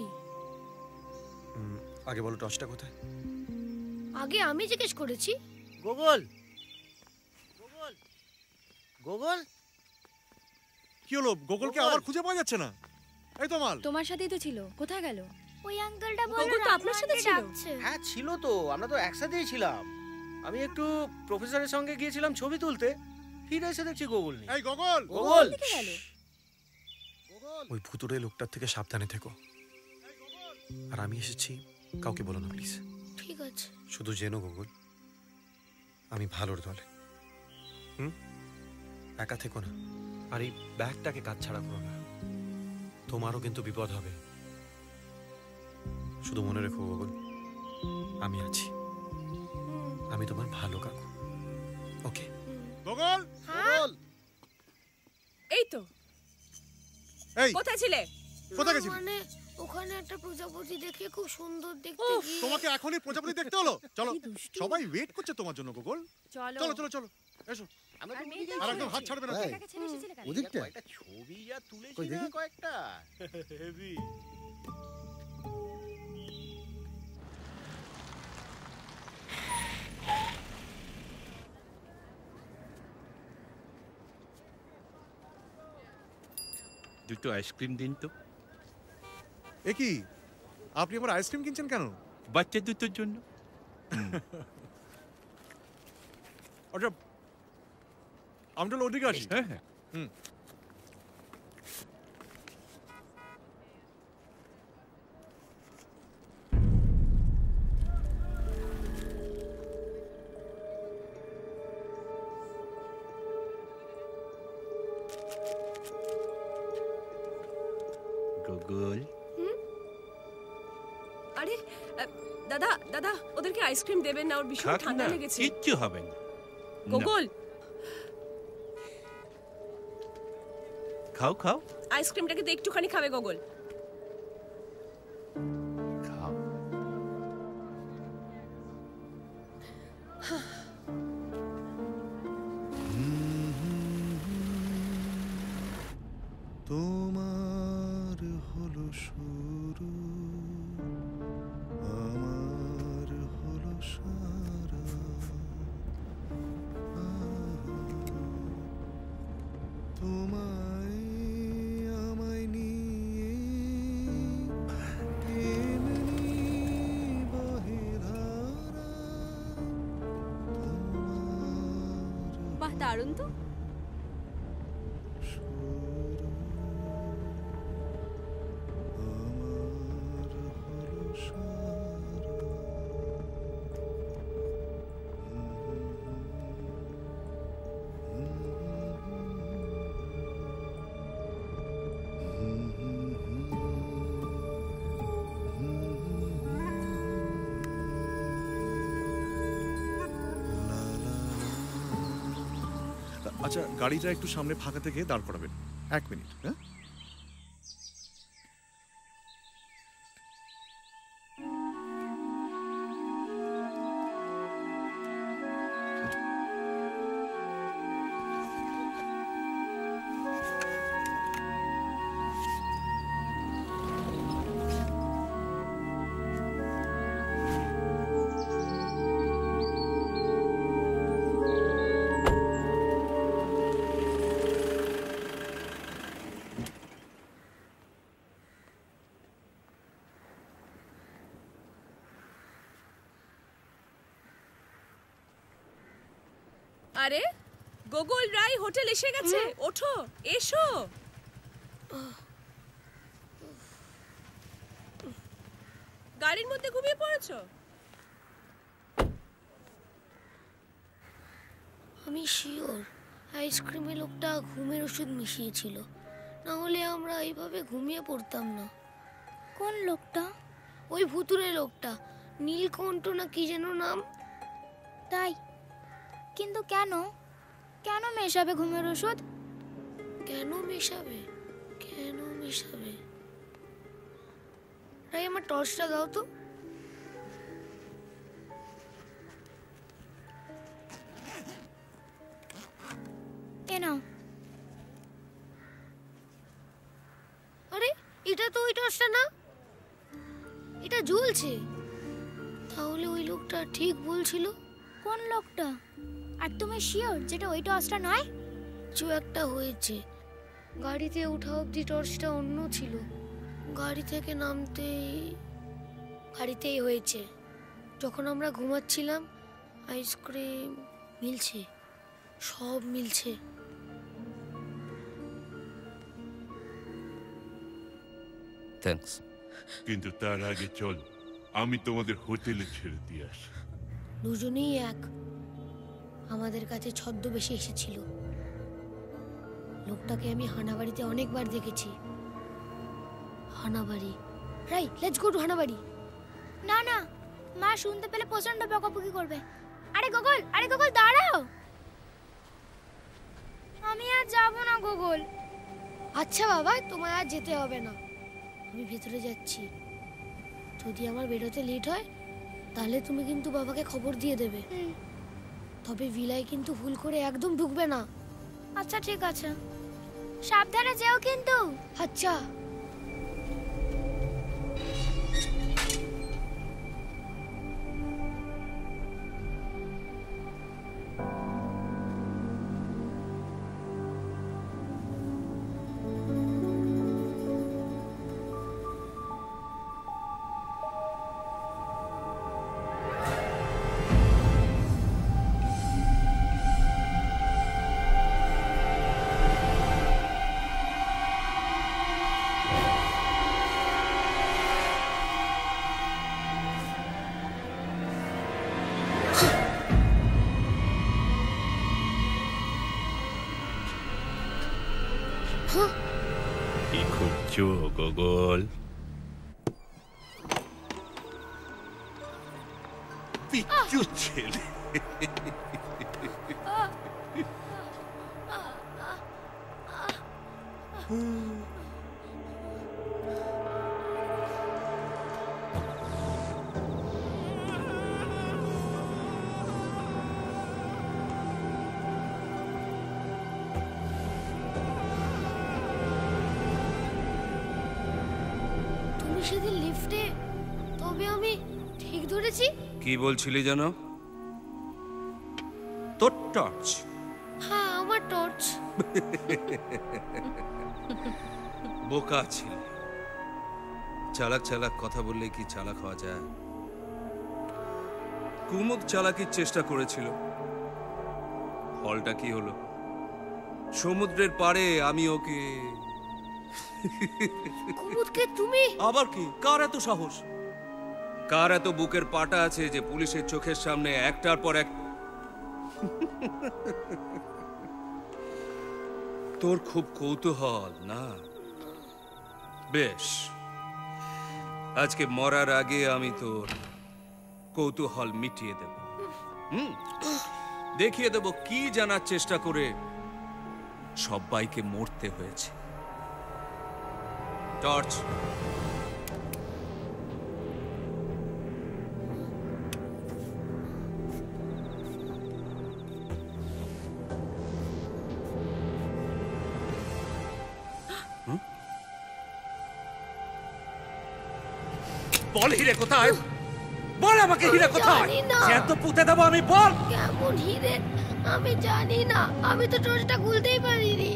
আগে বলো টর্চটা কোথায়? আগে আমি জিজ্ঞেস করেছি। গোগল, গোগল, গোগল, কি হলো? গোগলকে আবার খুঁজে পাওয়া যাচ্ছে না। এই তো মাল তোমার সাথেই তো ছিল, কোথায় গেল? ওই আঙ্কেলটা বলল গোগল তো আপনার সাথে ছিল। হ্যাঁ ছিল তো, আমরা তো একসাথেই ছিলাম। আমি একটু প্রফেসরের সঙ্গে গিয়েছিলাম ছবি তুলতে, ফিরে এসে দেখছি গোগল নেই। এই গোগল, গোগল কোথায় গেল? ওই ভুতুড়ে লোকটার থেকে সাবধানে থেকো। আর আমি এসেছি, কাউকে বলো না প্লিজ। ঠিক আছে। শুধু জেনো গোগল, আমি ভালোর দলে। একা থেকো না, আর এই ব্যাগটাকে কাজ ছাড়া করো না, তোমারও কিন্তু বিপদ হবে। শুধু মনে রেখো গোগল, আমি আছি, আমি তোমার ভালো কাকু। ওকে গোগল, গোগল, এই তো। এই কোথায় ছিলে? কোথায় গেছিলি? মানে ওখানে একটা প্রজাপতি দেখে খুব সুন্দর দেখতে গিয়ে। তোমাকে এখনই প্রজাপতি দেখতে হলো? চলো, সবাই ওয়েট করছে তোমার জন্য গোগল। চলো চলো চলো চলো, এসো। আর একদম হাত ছাড়বে না। ওদিকটা কয়েকটা ছবি যা তুলেছি কই না, দেখি? কয়েকটা হেভি। দুটো আইসক্রিম দিন তো। এ কি, আপনি আবার আইসক্রিম কিনছেন কেন? বাচ্চা দুটোর জন্য। আচ্ছা, আমি তো ওদিকে আছি। হ্যাঁ হ্যাঁ। গোগল, আরে দাদা দাদা, ওদেরকে আইসক্রিম দেবেন না, ওর ভীষণ থাক ঠান্ডা না, লেগেছে। কিচ্ছু হবে না। গোগল, খাও খাও। আইসক্রিমটাকে তো একটুখানি খাবে গোগল। খাও। তোমার হলো শুরু, আমার হলো সারা। তোমায় আমায় নিয়ে এমনি বহে ধারা। বাহ, দারুণ তো। আচ্ছা, গাড়িটা একটু সামনে ফাঁকা থেকে দাঁড় করাবেন। 1 মিনিট। হ্যাঁ, আরে গোগল রায় হোটেল এসে গেছে, ওঠো এসো। গাড়ির মধ্যে ঘুমিয়ে পড়েছো? আমি শিওর আইসক্রিমে লোকটা ঘুমের ওষুধ মিশিয়েছিল, না হলে আমরা এইভাবে ঘুমিয়ে পড়তাম না। কোন লোকটা? ওই ভুতুরে লোকটা, নীলকণ্ঠ না কি যেন নাম। তাই? কিন্তু কেন কেন মেশাবে ঘুমের ওষুধ? কেন মেশাবে? কেন মেশাবে? তাই আমার টর্চটা দাও তো। এ নাও। আরে এটা তো ওই টর্চটা না, এটা জ্বলছে। তাহলে ওই লোকটা ঠিক বলছিল। কোন লোকটা? আর তুমি শিওর যেটা ওই টর্চটা নয়? কিছু একটা হয়েছে। গাড়িতে ওঠা অবধি টর্চটা অন্য ছিল, গাড়ি থেকে গাড়িতেই হয়েছে। যখন আমরা ঘুমাচ্ছিলাম আইসক্রিম মিলছে, সব মিলছে। থ্যাঙ্কস। কিন্তু তার আগে চলো আমি তোমাদের হোটেলে ছেড়ে দিয়ে আসি। দুজনেই এক। আমাদের কাছে ছদ্মবেশে এসেছিল। লোকটাকে আমি হানাবাড়িতে অনেকবার দেখেছি। হানাবাড়ি, রাইট, লেটস গো টু হানাবাড়ি। না না, মা শুনতে পেলে প্রচন্ড বকাবকি করবে। আরে গোগল দাঁড়াও। আমি আর যাব না গোগল। আচ্ছা বাবা, তোমায় আর যেতে হবে না, আমি ভেতরে যাচ্ছি। যদি আমার বেরোতে লেট হয় তাহলে তুমি কিন্তু বাবাকে খবর দিয়ে দেবে। তবে ভিলায় কিন্তু ভুল করে একদম ঢুকবে না। আচ্ছা ঠিক আছে, সাবধানে যেও কিন্তু। আচ্ছা। কি খুঁজছো গোগল? পিচ্চু ছেলে। তুমি সেদিন লিফটে, তবে আমি ঠিক ধরেছি। কি বলছিলি জানো? তোর টর্চ। হ্যাঁ, আমার টর্চ। বোকা ছিল। চালাক চালাক কথা বললে কি চালাক হওয়া যায়? কুমুদ চালাকির চেষ্টা করেছিল, ফলটা কি হলো? সমুদ্রের পাড়ে আমি ওকে। কুমুদকে তুমি? আবার কি? কার এত সাহস? কার এত বুকের পাটা আছে যে পুলিশের চোখের সামনে একটার পর এক? তোর খুব কৌতূহল না? বেশ, আজকে মরার আগে আমি তোর কৌতূহল মিটিয়ে দেব। দেখিয়ে দেব কি জানার চেষ্টা করে সবাইকে মরতে হয়েছে। টর্চ। বল হিরে কোথায়? বল আমাকে হিরে কোথায়? এত পুঁতে দেবো আমি, বল। কেমন হিরে আমি জানি না, আমি তো টর্চটা খুলতেই পারিনি।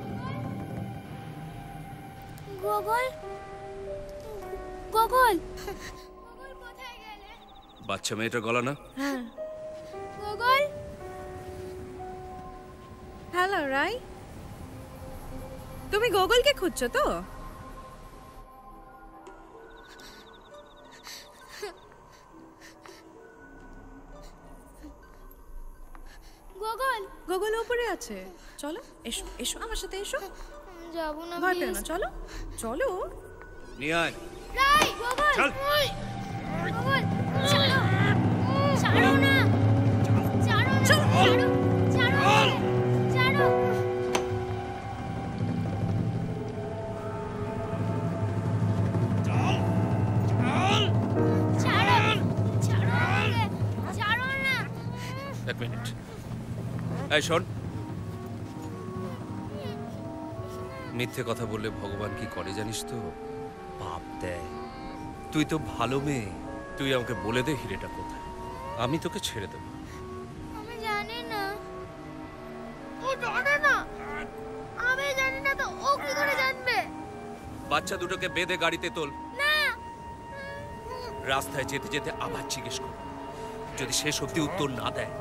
গোগল বাচ্চা মেয়েটার গলা না? হ্যাঁ। গোগল হ্যালো রাই, তুমি গুগলকে খুঁজছো তো? গুগল গুগল উপরে আছে, চলো এসো এসো আমার সাথে এসো। যাবো না, ভয় পেও না, চলো চলো। নিয়ে আয়। রাই গুগল চল। গুগল চলো, ছাড়ো না, ছাড়ো না, ছাড়ো ছাড়ো ছাড়ো। এক মিনিট। এই শোন, মিথ্যে কথা বললে ভগবান কি করে জানিস তো? পাপ দেয়। তুই তো ভালো মেয়ে, তুই আমাকে বলে দে হিরেটা কোথায়, আমি তোকে ছেড়ে দেবো। আমি জানি না, ও জানে না, আমি জানি না তো ও কি করে জানবে? বাচ্চা দুটোকে বেঁধে গাড়িতে তোল, না রাস্তায় যেতে যেতে আবার জিজ্ঞেস কর, যদি শেষ অব্দি উত্তর না দেয়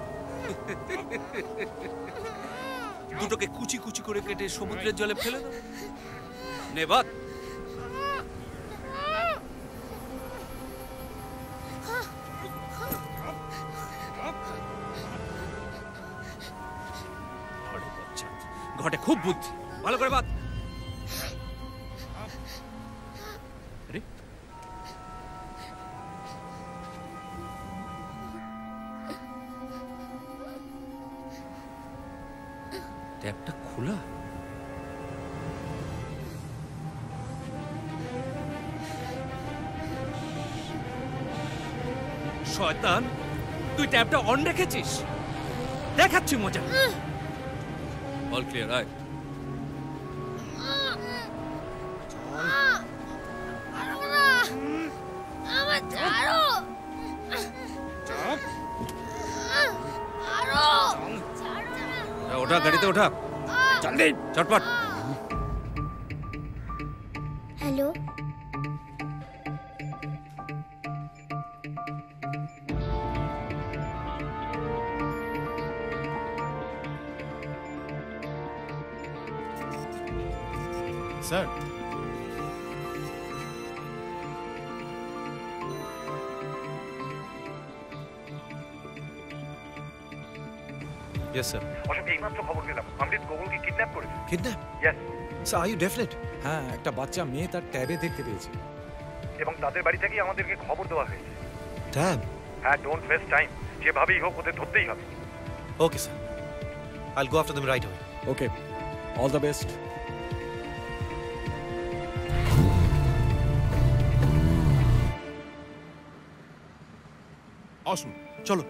দুটোকে কুচি কুচি করে কেটে সমুদ্রের জলে ফেলে দাও। নে বাদ। ঘটে খুব বুদ্ধি, ভালো করে বাদ। ট্যাপটা খোলা, শয়তান তুই ট্যাপটা অন রেখেছিস, দেখাচ্ছি মজা। অল ক্লিয়ার, আয়। আমার ছাড়ো, ওঠা, গাড়িতে ওঠা, জলদি চটপট। Hello, sir Yes, sir. Ashok, এইমাত্র খবর পেলাম অমৃত গোগলকে কিডন্যাপ করেছে। Kidnap? Yes. Sir, are you definite? হ্যাঁ, একটা বাচ্চা মেয়ে তার ট্যাবে দেখতে পেয়েছে। এবং তাদের বাড়ি থেকেই আমাদেরকে খবর দেওয়া হয়েছে। Tab? হ্যাঁ, ডোন্ট ওয়েস্ট টাইম, যেভাবেই হোক ওদের ধরতেই হবে। Okay, sir. I'll go after them right away. Okay, all the best. আসুন, চলো।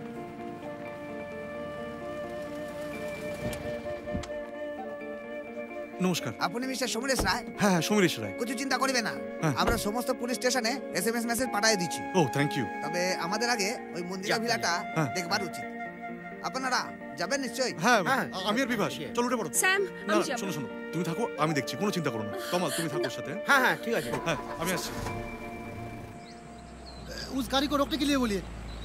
নমস্কার। আপনি মিস্টার সমরেশ রায়? হ্যাঁ হ্যাঁ, সমরেশ রায়। কিছু চিন্তা করবে না, হ্যাঁ। আমরা সমস্ত পুলিশ স্টেশনে এসএমএস মেসেজ পাঠিয়ে দিচ্ছি। Oh thank you. তবে আমাদের আগে ওই মন্দিরা ভিলাটা হ্যাঁ। দেখবার উচিত। আপনারা যাবেন নিশ্চয়ই? হ্যাঁ, আমি আর বিভাস, চলো উঠে পড়ো। স্যাম, না আমি না, যাব। শোনো শোনো, তুমি থাকো, আমি দেখছি, কোনো চিন্তা করো না। কমাল, তুমি থাকো ওর সাথে। হ্যাঁ হ্যাঁ ঠিক আছে। হ্যাঁ, আমি আসছি। उस गाड़ी को रोकने के लिए बोलिए।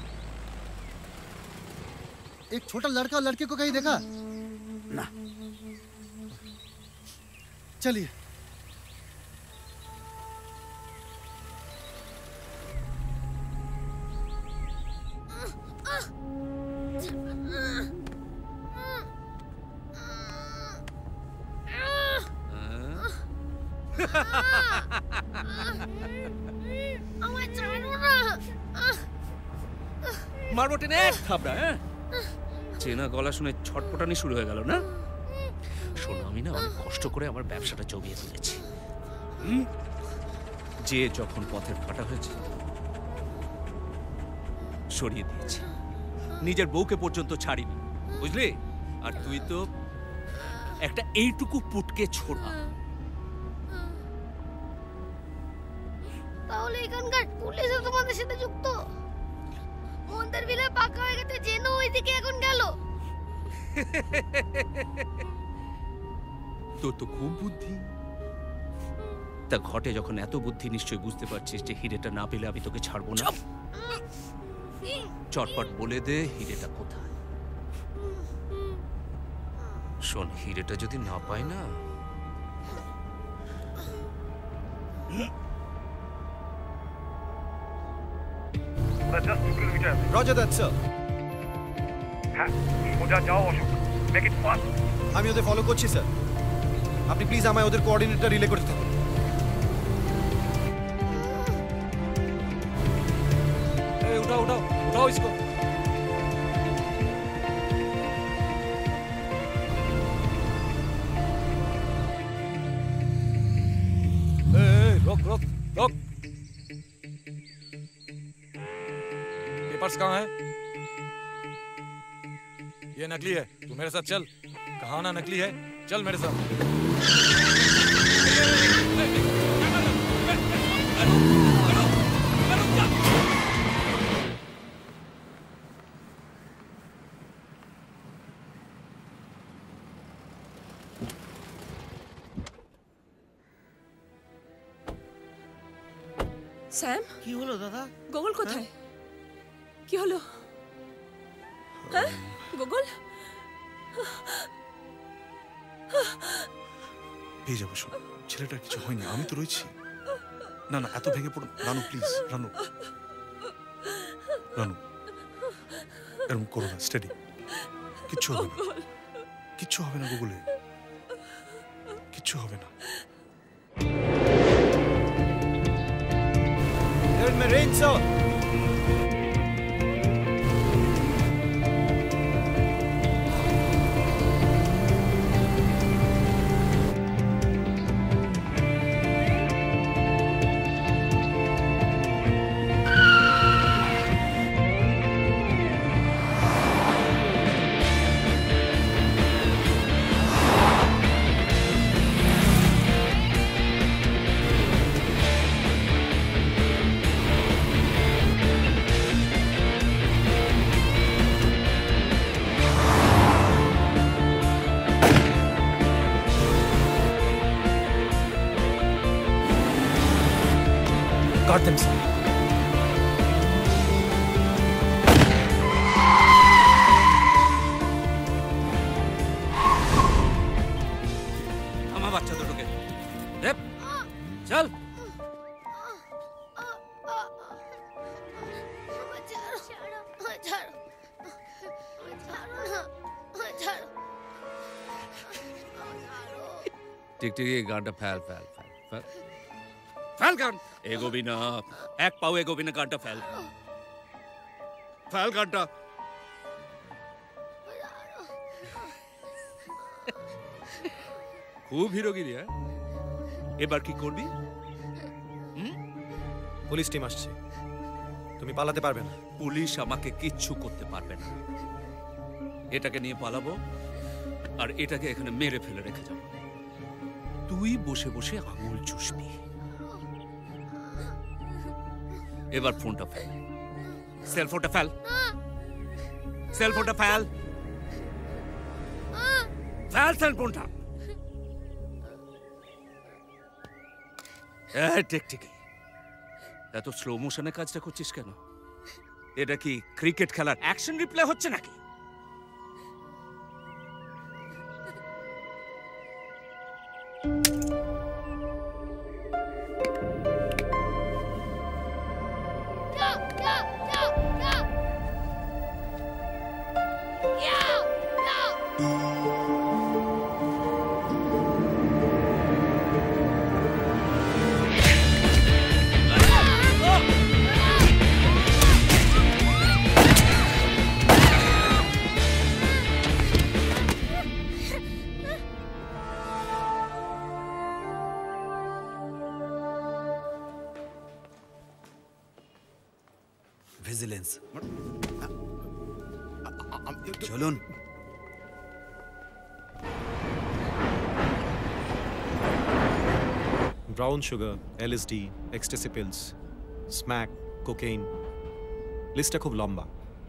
एक छोटा लड़का और लड़के को कहीं देखा? ना। चलिए। আমার ছাড়ো না। মারবো টেনে এক থাবড়া। হ্যাঁ, চেনা গলা শুনে ছটপটানি শুরু হয়ে গেল না? শোনো, আমি না অনেক কষ্ট করে আমার ব্যবসাটা জমিয়ে তুলেছি। যে যখন পথের কাটা হয়েছে সরিয়ে দিয়েছি, নিজের বউকে পর্যন্ত ছাড়িনি, বুঝলি? আর তুই তো একটা এইটুকু পুটকে ছোড়া। তাহলে এখানকার পুলিশও তোমাদের সাথে যুক্ত? মন্দির ভিলা পাকা হয়ে গেছে, জেনো ওইদিকে এখন গেল। তোর তো খুব বুদ্ধি। তা ঘটে যখন এত বুদ্ধি, নিশ্চয়ই বুঝতে পারছিস যে হিরেটা না পেলে আমি তোকে ছাড়বো না। চটপট বলে দে হিরেটা কোথায়। শোন, হিরেটা যদি না পাই না, রজার দ্যাট স্যার। হ্যাঁ, সোজা যাও অশোক, মেক ইট ফাস্ট। আমি ওদের ফলো করছি স্যার, আপনি প্লিজ আমায় ওদের কোঅর্ডিনেটটা রিলে করতে থাকুন। उठाओ उठाओ उठाओ इसको। रोक रोक रोक। पेपर्स कहाँ है? ये नकली है, तू मेरे साथ चल। कहाँ ना नकली है, चल मेरे साथ। স্যাম, কি হলো দাদা? গোগল কোথায়? কি হলো? হ্যাঁ গোগল? পেয়ে যাবো, শোন, ছেলেটার কিছু হয়নি, আমি তো রয়েছি। না না, এত ভেঙে পড়ো রানু, প্লিজ রানু, রানু এরকম করো না, স্টেডি। কিচ্ছু হবে না, কিচ্ছু হবে না গুগলে, কিচ্ছু হবে না। Range sir. Got them, sir. আমার বাচ্চা দুটোকে দেব, চল। টিকটিকি গানটা ফেল ফেল ফেল ফেল ফেল গান। এগোবি না, এক পাও এগোবি না, গানটা ফেল ফেল গানটা। খুব হিরোগিরি। হ্যাঁ, এবার কি করবি? পুলিশ টিম আসছে, তুমি পালাতে পারবে না। পুলিশ আমাকে কিচ্ছু করতে পারবে না। এটাকে নিয়ে পালাবো আর এটাকে এখানে মেরে ফেলে রেখে যাবো। তুই বসে বসে আঙুল চুষবি। এবার ফোনটা ফেল, সেলফোনটা ফেল, সেলফোনটা ফেল, ফেল সেলফোনটা। টিকটিকি, এত স্লো মোশনে কাজটা করছিস কেন? এটা কি ক্রিকেট খেলার অ্যাকশন রিপ্লে হচ্ছে নাকি? ভিজিলেন্স, চলুন। Brown sugar, LSD, ecstasy pills, smack, cocaine, লিস্টটা খুব লম্বা।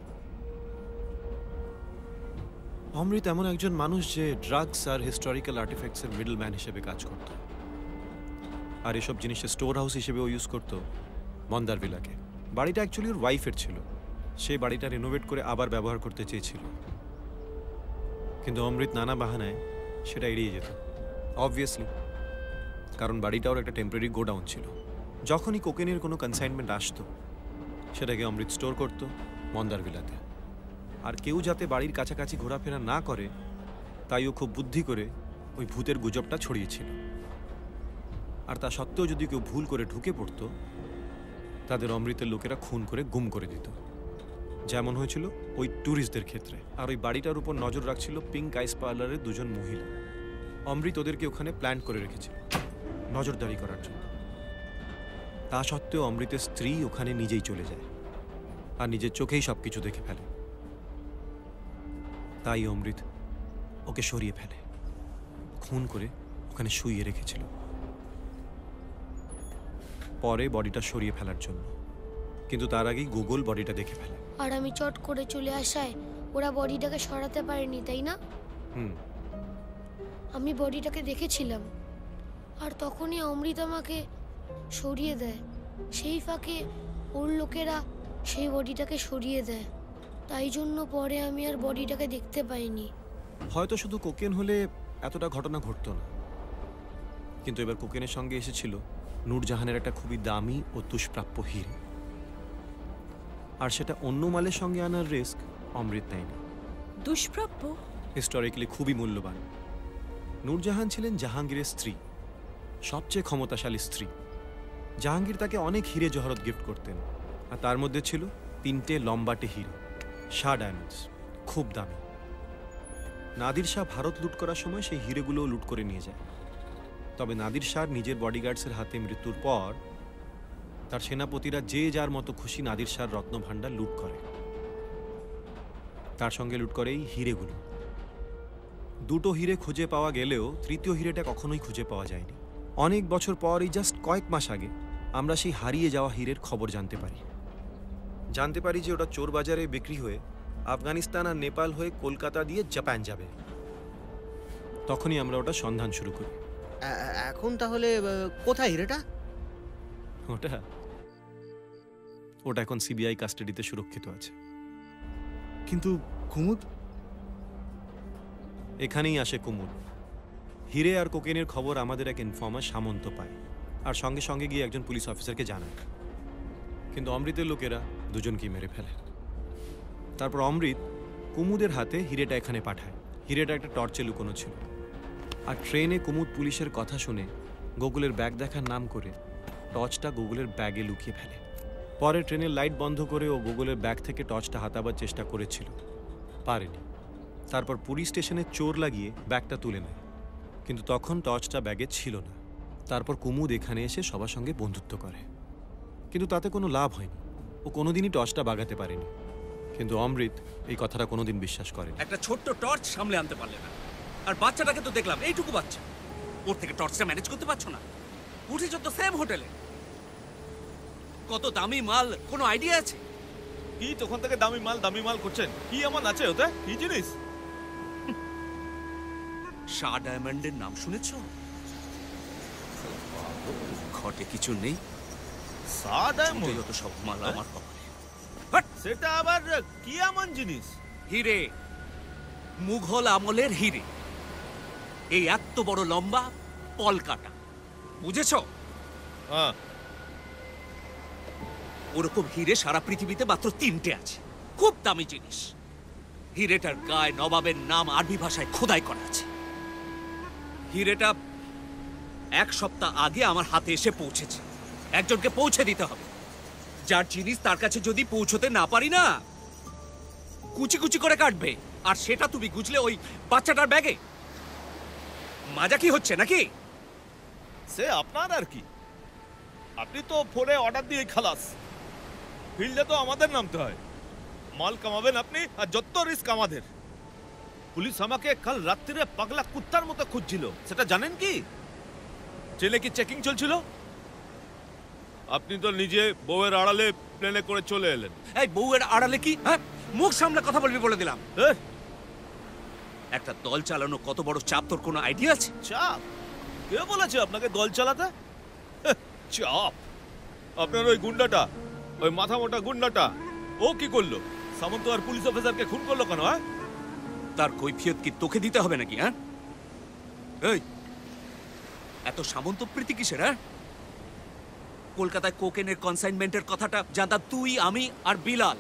অমৃত এমন একজন মানুষ যে ড্রাগস আর হিস্টোরিক্যাল আর্টিফ্যাক্টসের মিডল ম্যান হিসেবে কাজ করত, আর এসব জিনিসের স্টোর হাউস হিসেবেও ইউজ করত মন্দার ভিলাকে। বাড়িটা অ্যাকচুয়ালি ওর ওয়াইফের ছিল, সে বাড়িটা রিনোভেট করে আবার ব্যবহার করতে চেয়েছিল, কিন্তু অমৃত নানা বাহানায় সেটা এড়িয়ে যেত অবভিয়াসলি, কারণ বাড়িটা ওর একটা টেম্পোরারি গোডাউন ছিল। যখনই কোকেনের কোনো কনসাইনমেন্ট আসতো সেটাকে অমৃত স্টোর করতো মন্দার ভিলাতে। আর কেউ যাতে বাড়ির কাছাকাছি ঘোরাফেরা না করে তাই ও খুব বুদ্ধি করে ওই ভূতের গুজবটা ছড়িয়েছিল। আর তা সত্ত্বেও যদি কেউ ভুল করে ঢুকে পড়তো তাদের অমৃতের লোকেরা খুন করে গুম করে দিত, যেমন হয়েছিল ওই ট্যুরিস্টদের ক্ষেত্রে। আর ওই বাড়িটার উপর নজর রাখছিল পিঙ্ক আইস পার্লারের দুজন মহিলা। অমৃত ওদেরকে ওখানে প্ল্যান করে রেখেছিল নজরদারি করার জন্য। তা সত্ত্বেও অমৃতের স্ত্রী ওখানে নিজেই চলে যায় আর নিজের চোখেই সব কিছু দেখে ফেলে। তাই অমৃত ওকে সরিয়ে ফেলে, খুন করে ওখানে শুইয়ে রেখেছিল পরে বডিটা সরিয়ে ফেলার জন্য। কিন্তু তার আগেই গুগল বডিটা দেখে ফেলে। আর আমি চট করে চলে আসায় ওরা বডিটাকে সরাতে পারেনি, তাই না? আমি বডিটাকে দেখেছিলাম আর তখনই অমৃত আমাকে সরিয়ে দেয়। সেই ফাঁকে ওর লোকেরা সেই বডিটাকে সরিয়ে দেয়, তাই জন্য পরে আমি আর বডিটাকে দেখতে পাইনি। হয়তো শুধু কোকেন হলে এতটা ঘটনা ঘটতো না, কিন্তু এবার কোকেনের সঙ্গে এসেছিল নূরজাহানের একটা খুবই দামি ও দুষ্প্রাপ্য হিরে। আর সেটা অন্য মালের সঙ্গে আনার রিস্ক অমৃত নেয়নি। দুষ্প্রাপ্য? হিস্টোরিক্যালি খুবই মূল্যবান। নূরজাহান ছিলেন জাহাঙ্গীরের স্ত্রী, সবচেয়ে ক্ষমতাশালী স্ত্রী। জাহাঙ্গীর তাকে অনেক হিরে জহরত গিফট করতেন, আর তার মধ্যে ছিল 3টে লম্বাটে হিরে, শাহ ডায়মন্ডস, খুব দামি। নাদির শাহ ভারত লুট করার সময় সেই হিরেগুলোও লুট করে নিয়ে যায়। তবে নাদির শাহ নিজের বডিগার্ডসের হাতে মৃত্যুর পর তার সেনাপতিরা যে যার মতো খুশি নাদির শাহর রত্নভাণ্ডার লুট করে, তার সঙ্গে লুট করে এই হিরেগুলো। 2টো হিরে খুঁজে পাওয়া গেলেও তৃতীয় হিরেটা কখনোই খুঁজে পাওয়া যায়নি। অনেক বছর পর, এই জাস্ট কয়েক মাস আগে, আমরা সেই হারিয়ে যাওয়া হীরের খবর জানতে পারি যে ওটা চোর বাজারে বিক্রি হয়ে আফগানিস্তান আর নেপাল হয়ে কলকাতা দিয়ে জাপান যাবে। তখনই আমরা ওটা সন্ধান শুরু করি। এখন তাহলে কোথায় হিরেটা? ওটা এখন সিবিআই কাস্টাডিতে সুরক্ষিত আছে। কিন্তু কুমুদ? এখানেই আসে কুমুদ। হিরে আর কোকেনের খবর আমাদের এক ইনফর্মার সামন্ত পায় আর সঙ্গে সঙ্গে গিয়ে একজন পুলিশ অফিসারকে জানায়। কিন্তু অমৃতের লোকেরা দুজনকেই মেরে ফেলে। তারপর অমৃত কুমুদের হাতে হিরেটা এখানে পাঠায়। হিরেটা একটা টর্চে লুকোনো ছিল। আর ট্রেনে কুমুদ পুলিশের কথা শুনে গুগলের ব্যাগ দেখার নাম করে টর্চটা গুগলের ব্যাগে লুকিয়ে ফেলে। পরে ট্রেনের লাইট বন্ধ করে ও গুগলের ব্যাগ থেকে টর্চটা হাতাবার চেষ্টা করেছিল, পারেনি। তারপর পুলিশ স্টেশনে চোর লাগিয়ে ব্যাগটা তুলে নেয়, কিন্তু তখন টর্চটা ব্যাগে ছিল না। তারপর কুমুদ এখানে এসে সবার সঙ্গে বন্ধুত্ব করে, কিন্তু তাতে কোনো লাভ হয়নি। ও কোনোদিনই টর্চটা বাগাতে পারেনি। কিন্তু অমৃত এই কথাটা কোনোদিন বিশ্বাস করেনি। একটা ছোট্ট টর্চ সামলে আনতে পারলে না, আর বাচ্চাটাকে তো দেখলাম এইটুকু বাচ্চা, ওর থেকে টর্চটা ম্যানেজ করতে পারছো না? উঠেছ তো সেম হোটেলে, কত দামি মাল, কোনো আইডিয়া আছে? কি তখন থেকে দামি মাল করছেন? কি আমার আছে ওতে? কি জিনিস? শাহ ডায়মন্ডের নাম শুনেছো? ঘটে কিছু নেই। শাহ ডায়মন্ড? যত সব মাল আমার কপালে। সেটা আবার কি এমন জিনিস? হিরে, মুঘল আমলের হিরে। এই এত বড় লম্বা পলকাটা, বুঝেছো? হ্যাঁ। ওরকম হিরে সারা পৃথিবীতে মাত্র 3টে আছে, খুব দামি জিনিস। হিরেটার গায়ে নবাবের নাম আরবি ভাষায় খোদাই করা আছে। হিরেটা 1 সপ্তাহ আগে আমার হাতে এসে পৌঁছেছে। একজনকে পৌঁছে দিতে হবে। যার জিনিস তার কাছে যদি পৌঁছতে না পারি না, কুচি কুচি করে কাটবে। আর সেটা তুমি গুছলে ওই বাচ্চাটার ব্যাগে। মাজা কি হচ্ছে নাকি? সে আপনার আর কি, আপনি তো ফোনে অর্ডার দিয়ে খালাস। ফিল্ডে তো আমাদের নামতে হয়। মাল কামাবেন আপনি, আর যত রিস্ক আমাদের। পুলিশ আমাকে কাল রাত্রিরে পাগলা কুত্তার মতো খুঁজছিল, সেটা জানেন কি? ট্রেনে কি চেকিং চলছিল? আপনি তো নিজে বউয়ের আড়ালে প্লেনে করে চলে এলেন। এই বউয়ের আড়ালে কি? হ্যাঁ, মুখ সামলে কথা বলবি বলে দিলাম। একটা দল চালানো কত বড় চাপ, তোর কোনো আইডিয়া আছে? চাপ? কে বলেছে আপনাকে দল চালাতে? চাপ? আপনার ওই গুন্ডাটা, ওই মাথা মোটা গুন্ডাটা, ও কি করলো? সামন্ত আর পুলিশ অফিসারকে খুন করলো কেন? তার কৈফিয়ত কি তোকে দিতে হবে নাকি? হ্যাঁ, এই এত সামন্ত প্রীতি কিসের? হ্যাঁ, কলকাতায় কোকেনের কনসাইনমেন্টের কথাটা জানতাম তুই, আমি আর বিলাল।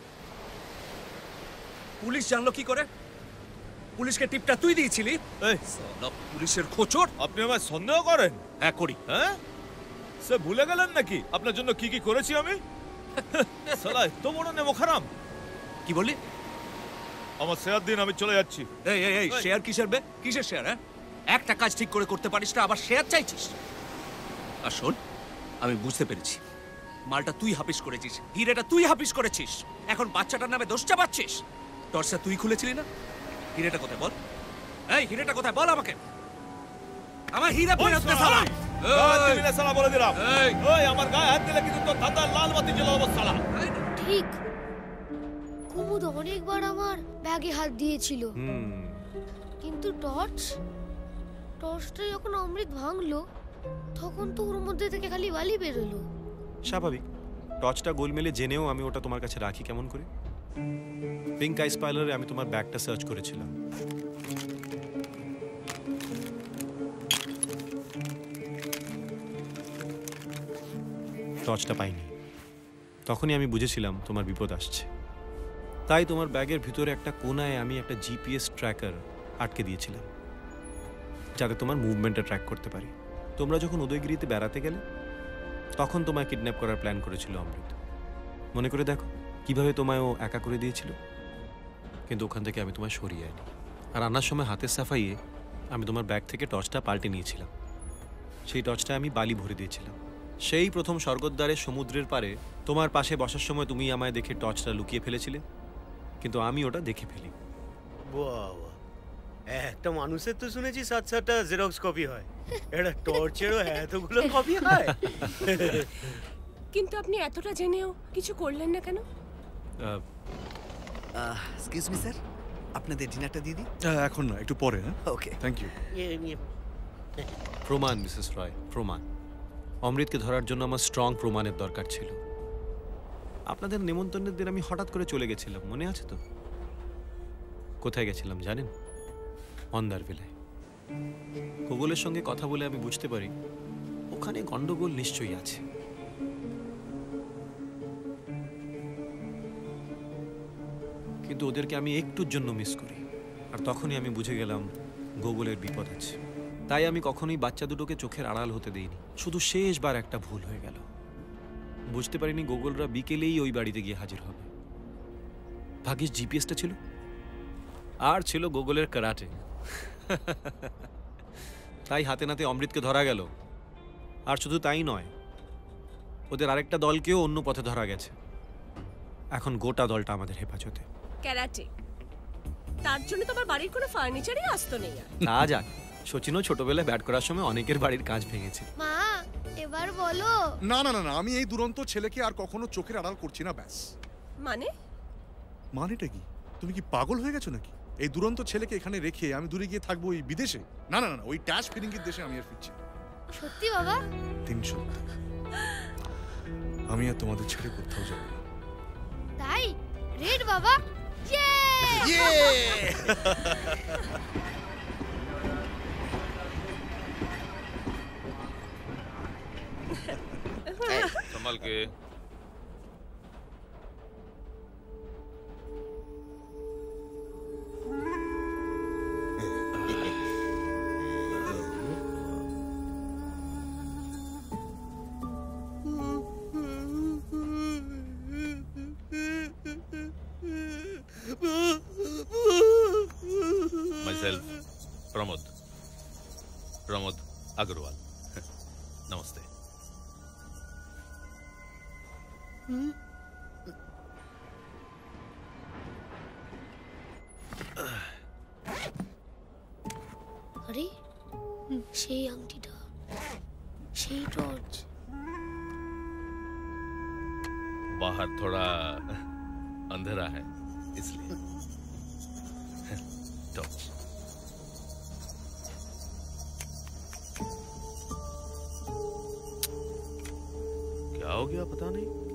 পুলিশ জানলো কি করে? পুলিশকে টিপটা তুই দিয়েছিলি। পুলিশের খোঁচর। আপনি আমায় সন্দেহ করেন? হ্যাঁ করি। হ্যাঁ, সে ভুলে গেলেন নাকি আপনার জন্য কি কি করেছি আমি? শালা এত বড় নেমোখারাম। কি বললি? আমার শেয়ার দিন, আমি চলে যাচ্ছি। এই এই এই শেয়ার কিসের বে? কিসের শেয়ার? হ্যাঁ, একটা কাজ ঠিক করে করতে পারিস না, আবার শেয়ার চাইছিস? আর শোন, আমি বুঝতে পেরেছি মালটা তুই হাফিস করেছিস, হিরেটা তুই হাফিস করেছিস। এখন বাচ্চাটার নামে দোষ চাপাচ্ছিস। টর্চটা তুই খুলেছিলি না? হিরেটা কোথায় বল? এই হিরেটা কোথায় বল আমাকে। আমার হিরে ফেরত দে শালা। গায়ে দিলে শালা বলে দিলাম। এই আমার গায়ে হাত দিলে কিন্তু তোর দাদার লাল বাতি জ্বালাবো শালা। ঠিক, কুমুদ অনেকবার আমার ব্যাগে হাত দিয়েছিল, কিন্তু টর্চটা যখন অমৃত ভাঙলো তখন তো ওর মধ্যে থেকে খালি বালি বেরোলো। স্বাভাবিক, টর্চটা গোলমেলে জেনেও আমি ওটা তোমার কাছে রাখি কেমন করে? পিঙ্ক আইস পার্লারে আমি তোমার ব্যাগটা সার্চ করেছিলাম। টর্চটা পাইনি। তখনই আমি বুঝেছিলাম তোমার বিপদ আসছে। তাই তোমার ব্যাগের ভিতরে একটা কোনায় আমি একটা জিপিএস ট্র্যাকার আটকে দিয়েছিলাম, যাতে তোমার মুভমেন্টটা ট্র্যাক করতে পারি। তোমরা যখন উদয়গিরিতে বেড়াতে গেলে তখন তোমায় কিডন্যাপ করার প্ল্যান করেছিল অমৃত। মনে করে দেখো কিভাবে তোমায় ও একা করে দিয়েছিল। কিন্তু ওখান থেকে আমি তোমায় সরিয়ে আনি, আর আনার সময় হাতের সাফাইয়ে আমি তোমার ব্যাগ থেকে টর্চটা পাল্টে নিয়েছিলাম। সেই টর্চটা আমি বালি ভরে দিয়েছিলাম। সেই প্রথম স্বর্গদ্বারে সমুদ্রের পারে তোমার পাশে বসার সময় তুমি আমায় দেখে টর্চটা লুকিয়ে ফেলেছিলে, কিন্তু আমি ওটা দেখে ফেলি। বাবা, একটা মানুষের তো শুনেছি 7-7টা জেরক্স কপি হয়, এটা টর্চেরও এতগুলো কপি হয়? কিন্তু আপনি এতটা জেনেও কিছু করলেন না কেন? এক্সকিউজ মি স্যার, আপনাদের ডিনারটা দিয়ে দিই? এখন না, একটু পরে। হ্যাঁ, ওকে, থ্যাংক ইউ। প্রমাণ মিসেস রয়, প্রমাণ। অমৃতকে ধরার জন্য আমার স্ট্রং প্রমাণের দরকার ছিল। আপনাদের নেমন্তন্নের দিন আমি হঠাৎ করে চলে গেছিলাম, মনে আছে তো? কোথায় গেছিলাম জানেন? মন্দারভিলায়। গোগলের সঙ্গে কথা বলে আমি বুঝতে পারি ওখানে গন্ডগোল নিশ্চয়ই আছে। কিন্তু ওদেরকে আমি একটুর জন্য মিস করি, আর তখনই আমি বুঝে গেলাম গোগলের বিপদ আছে। তাই আমি কখনোই বাচ্চা দুটোকে চোখের আড়াল হতে দেইনি। শুধু শেষবার একটা ভুল হয়ে গেল, বুঝতে পারিনি গোগলরা বিকেলেই ওই বাড়িতে গিয়ে হাজির হবে। ভাগ্যিস জিপিএসটা ছিল, আর ছিল গোগলের কারাটে। তাই হাতে নাতে অমৃতকে ধরা গেল। আর শুধু তাই নয়, ওদের আরেকটা দলকেও অন্য পথে ধরা গেছে। এখন গোটা দলটা আমাদের হেফাজতে। ক্যারাটে, তার জন্য তোমার বাড়ির কোনো ফার্নিচারই আসতো নেই। তা যাক, সচিনও ছোটবেলায় ব্যাট করার সময় অনেকের বাড়ির কাজ ভেঙেছে। মা, এবার বলো। না না না, আমি এই দুরন্ত ছেলেকে আর কখনো চোখের আড়াল করছি না, ব্যাস। মানেটা কি? তুমি কি পাগল হয়ে গেছো নাকি? এই দুরন্ত ছেলেকে এখানে রেখে আমি দূরে গিয়ে থাকবো ওই বিদেশে? না না না, ওই ট্যাশ ফিরিঙ্গির দেশে আমি আর ফিরছি। সত্যি বাবা? 300। আমি আর তোমাদের ছেড়ে কোথাও যাব না। তাই রেড বাবা, ইয়ে! संभाल के। Myself, Pramod Agarwal. Namaste. अरे সেই আংটিটা, সেই টর্চ। बाहर थोड़ा अंधेरा है इसलिए टॉर्च। क्या हो गया पता नहीं।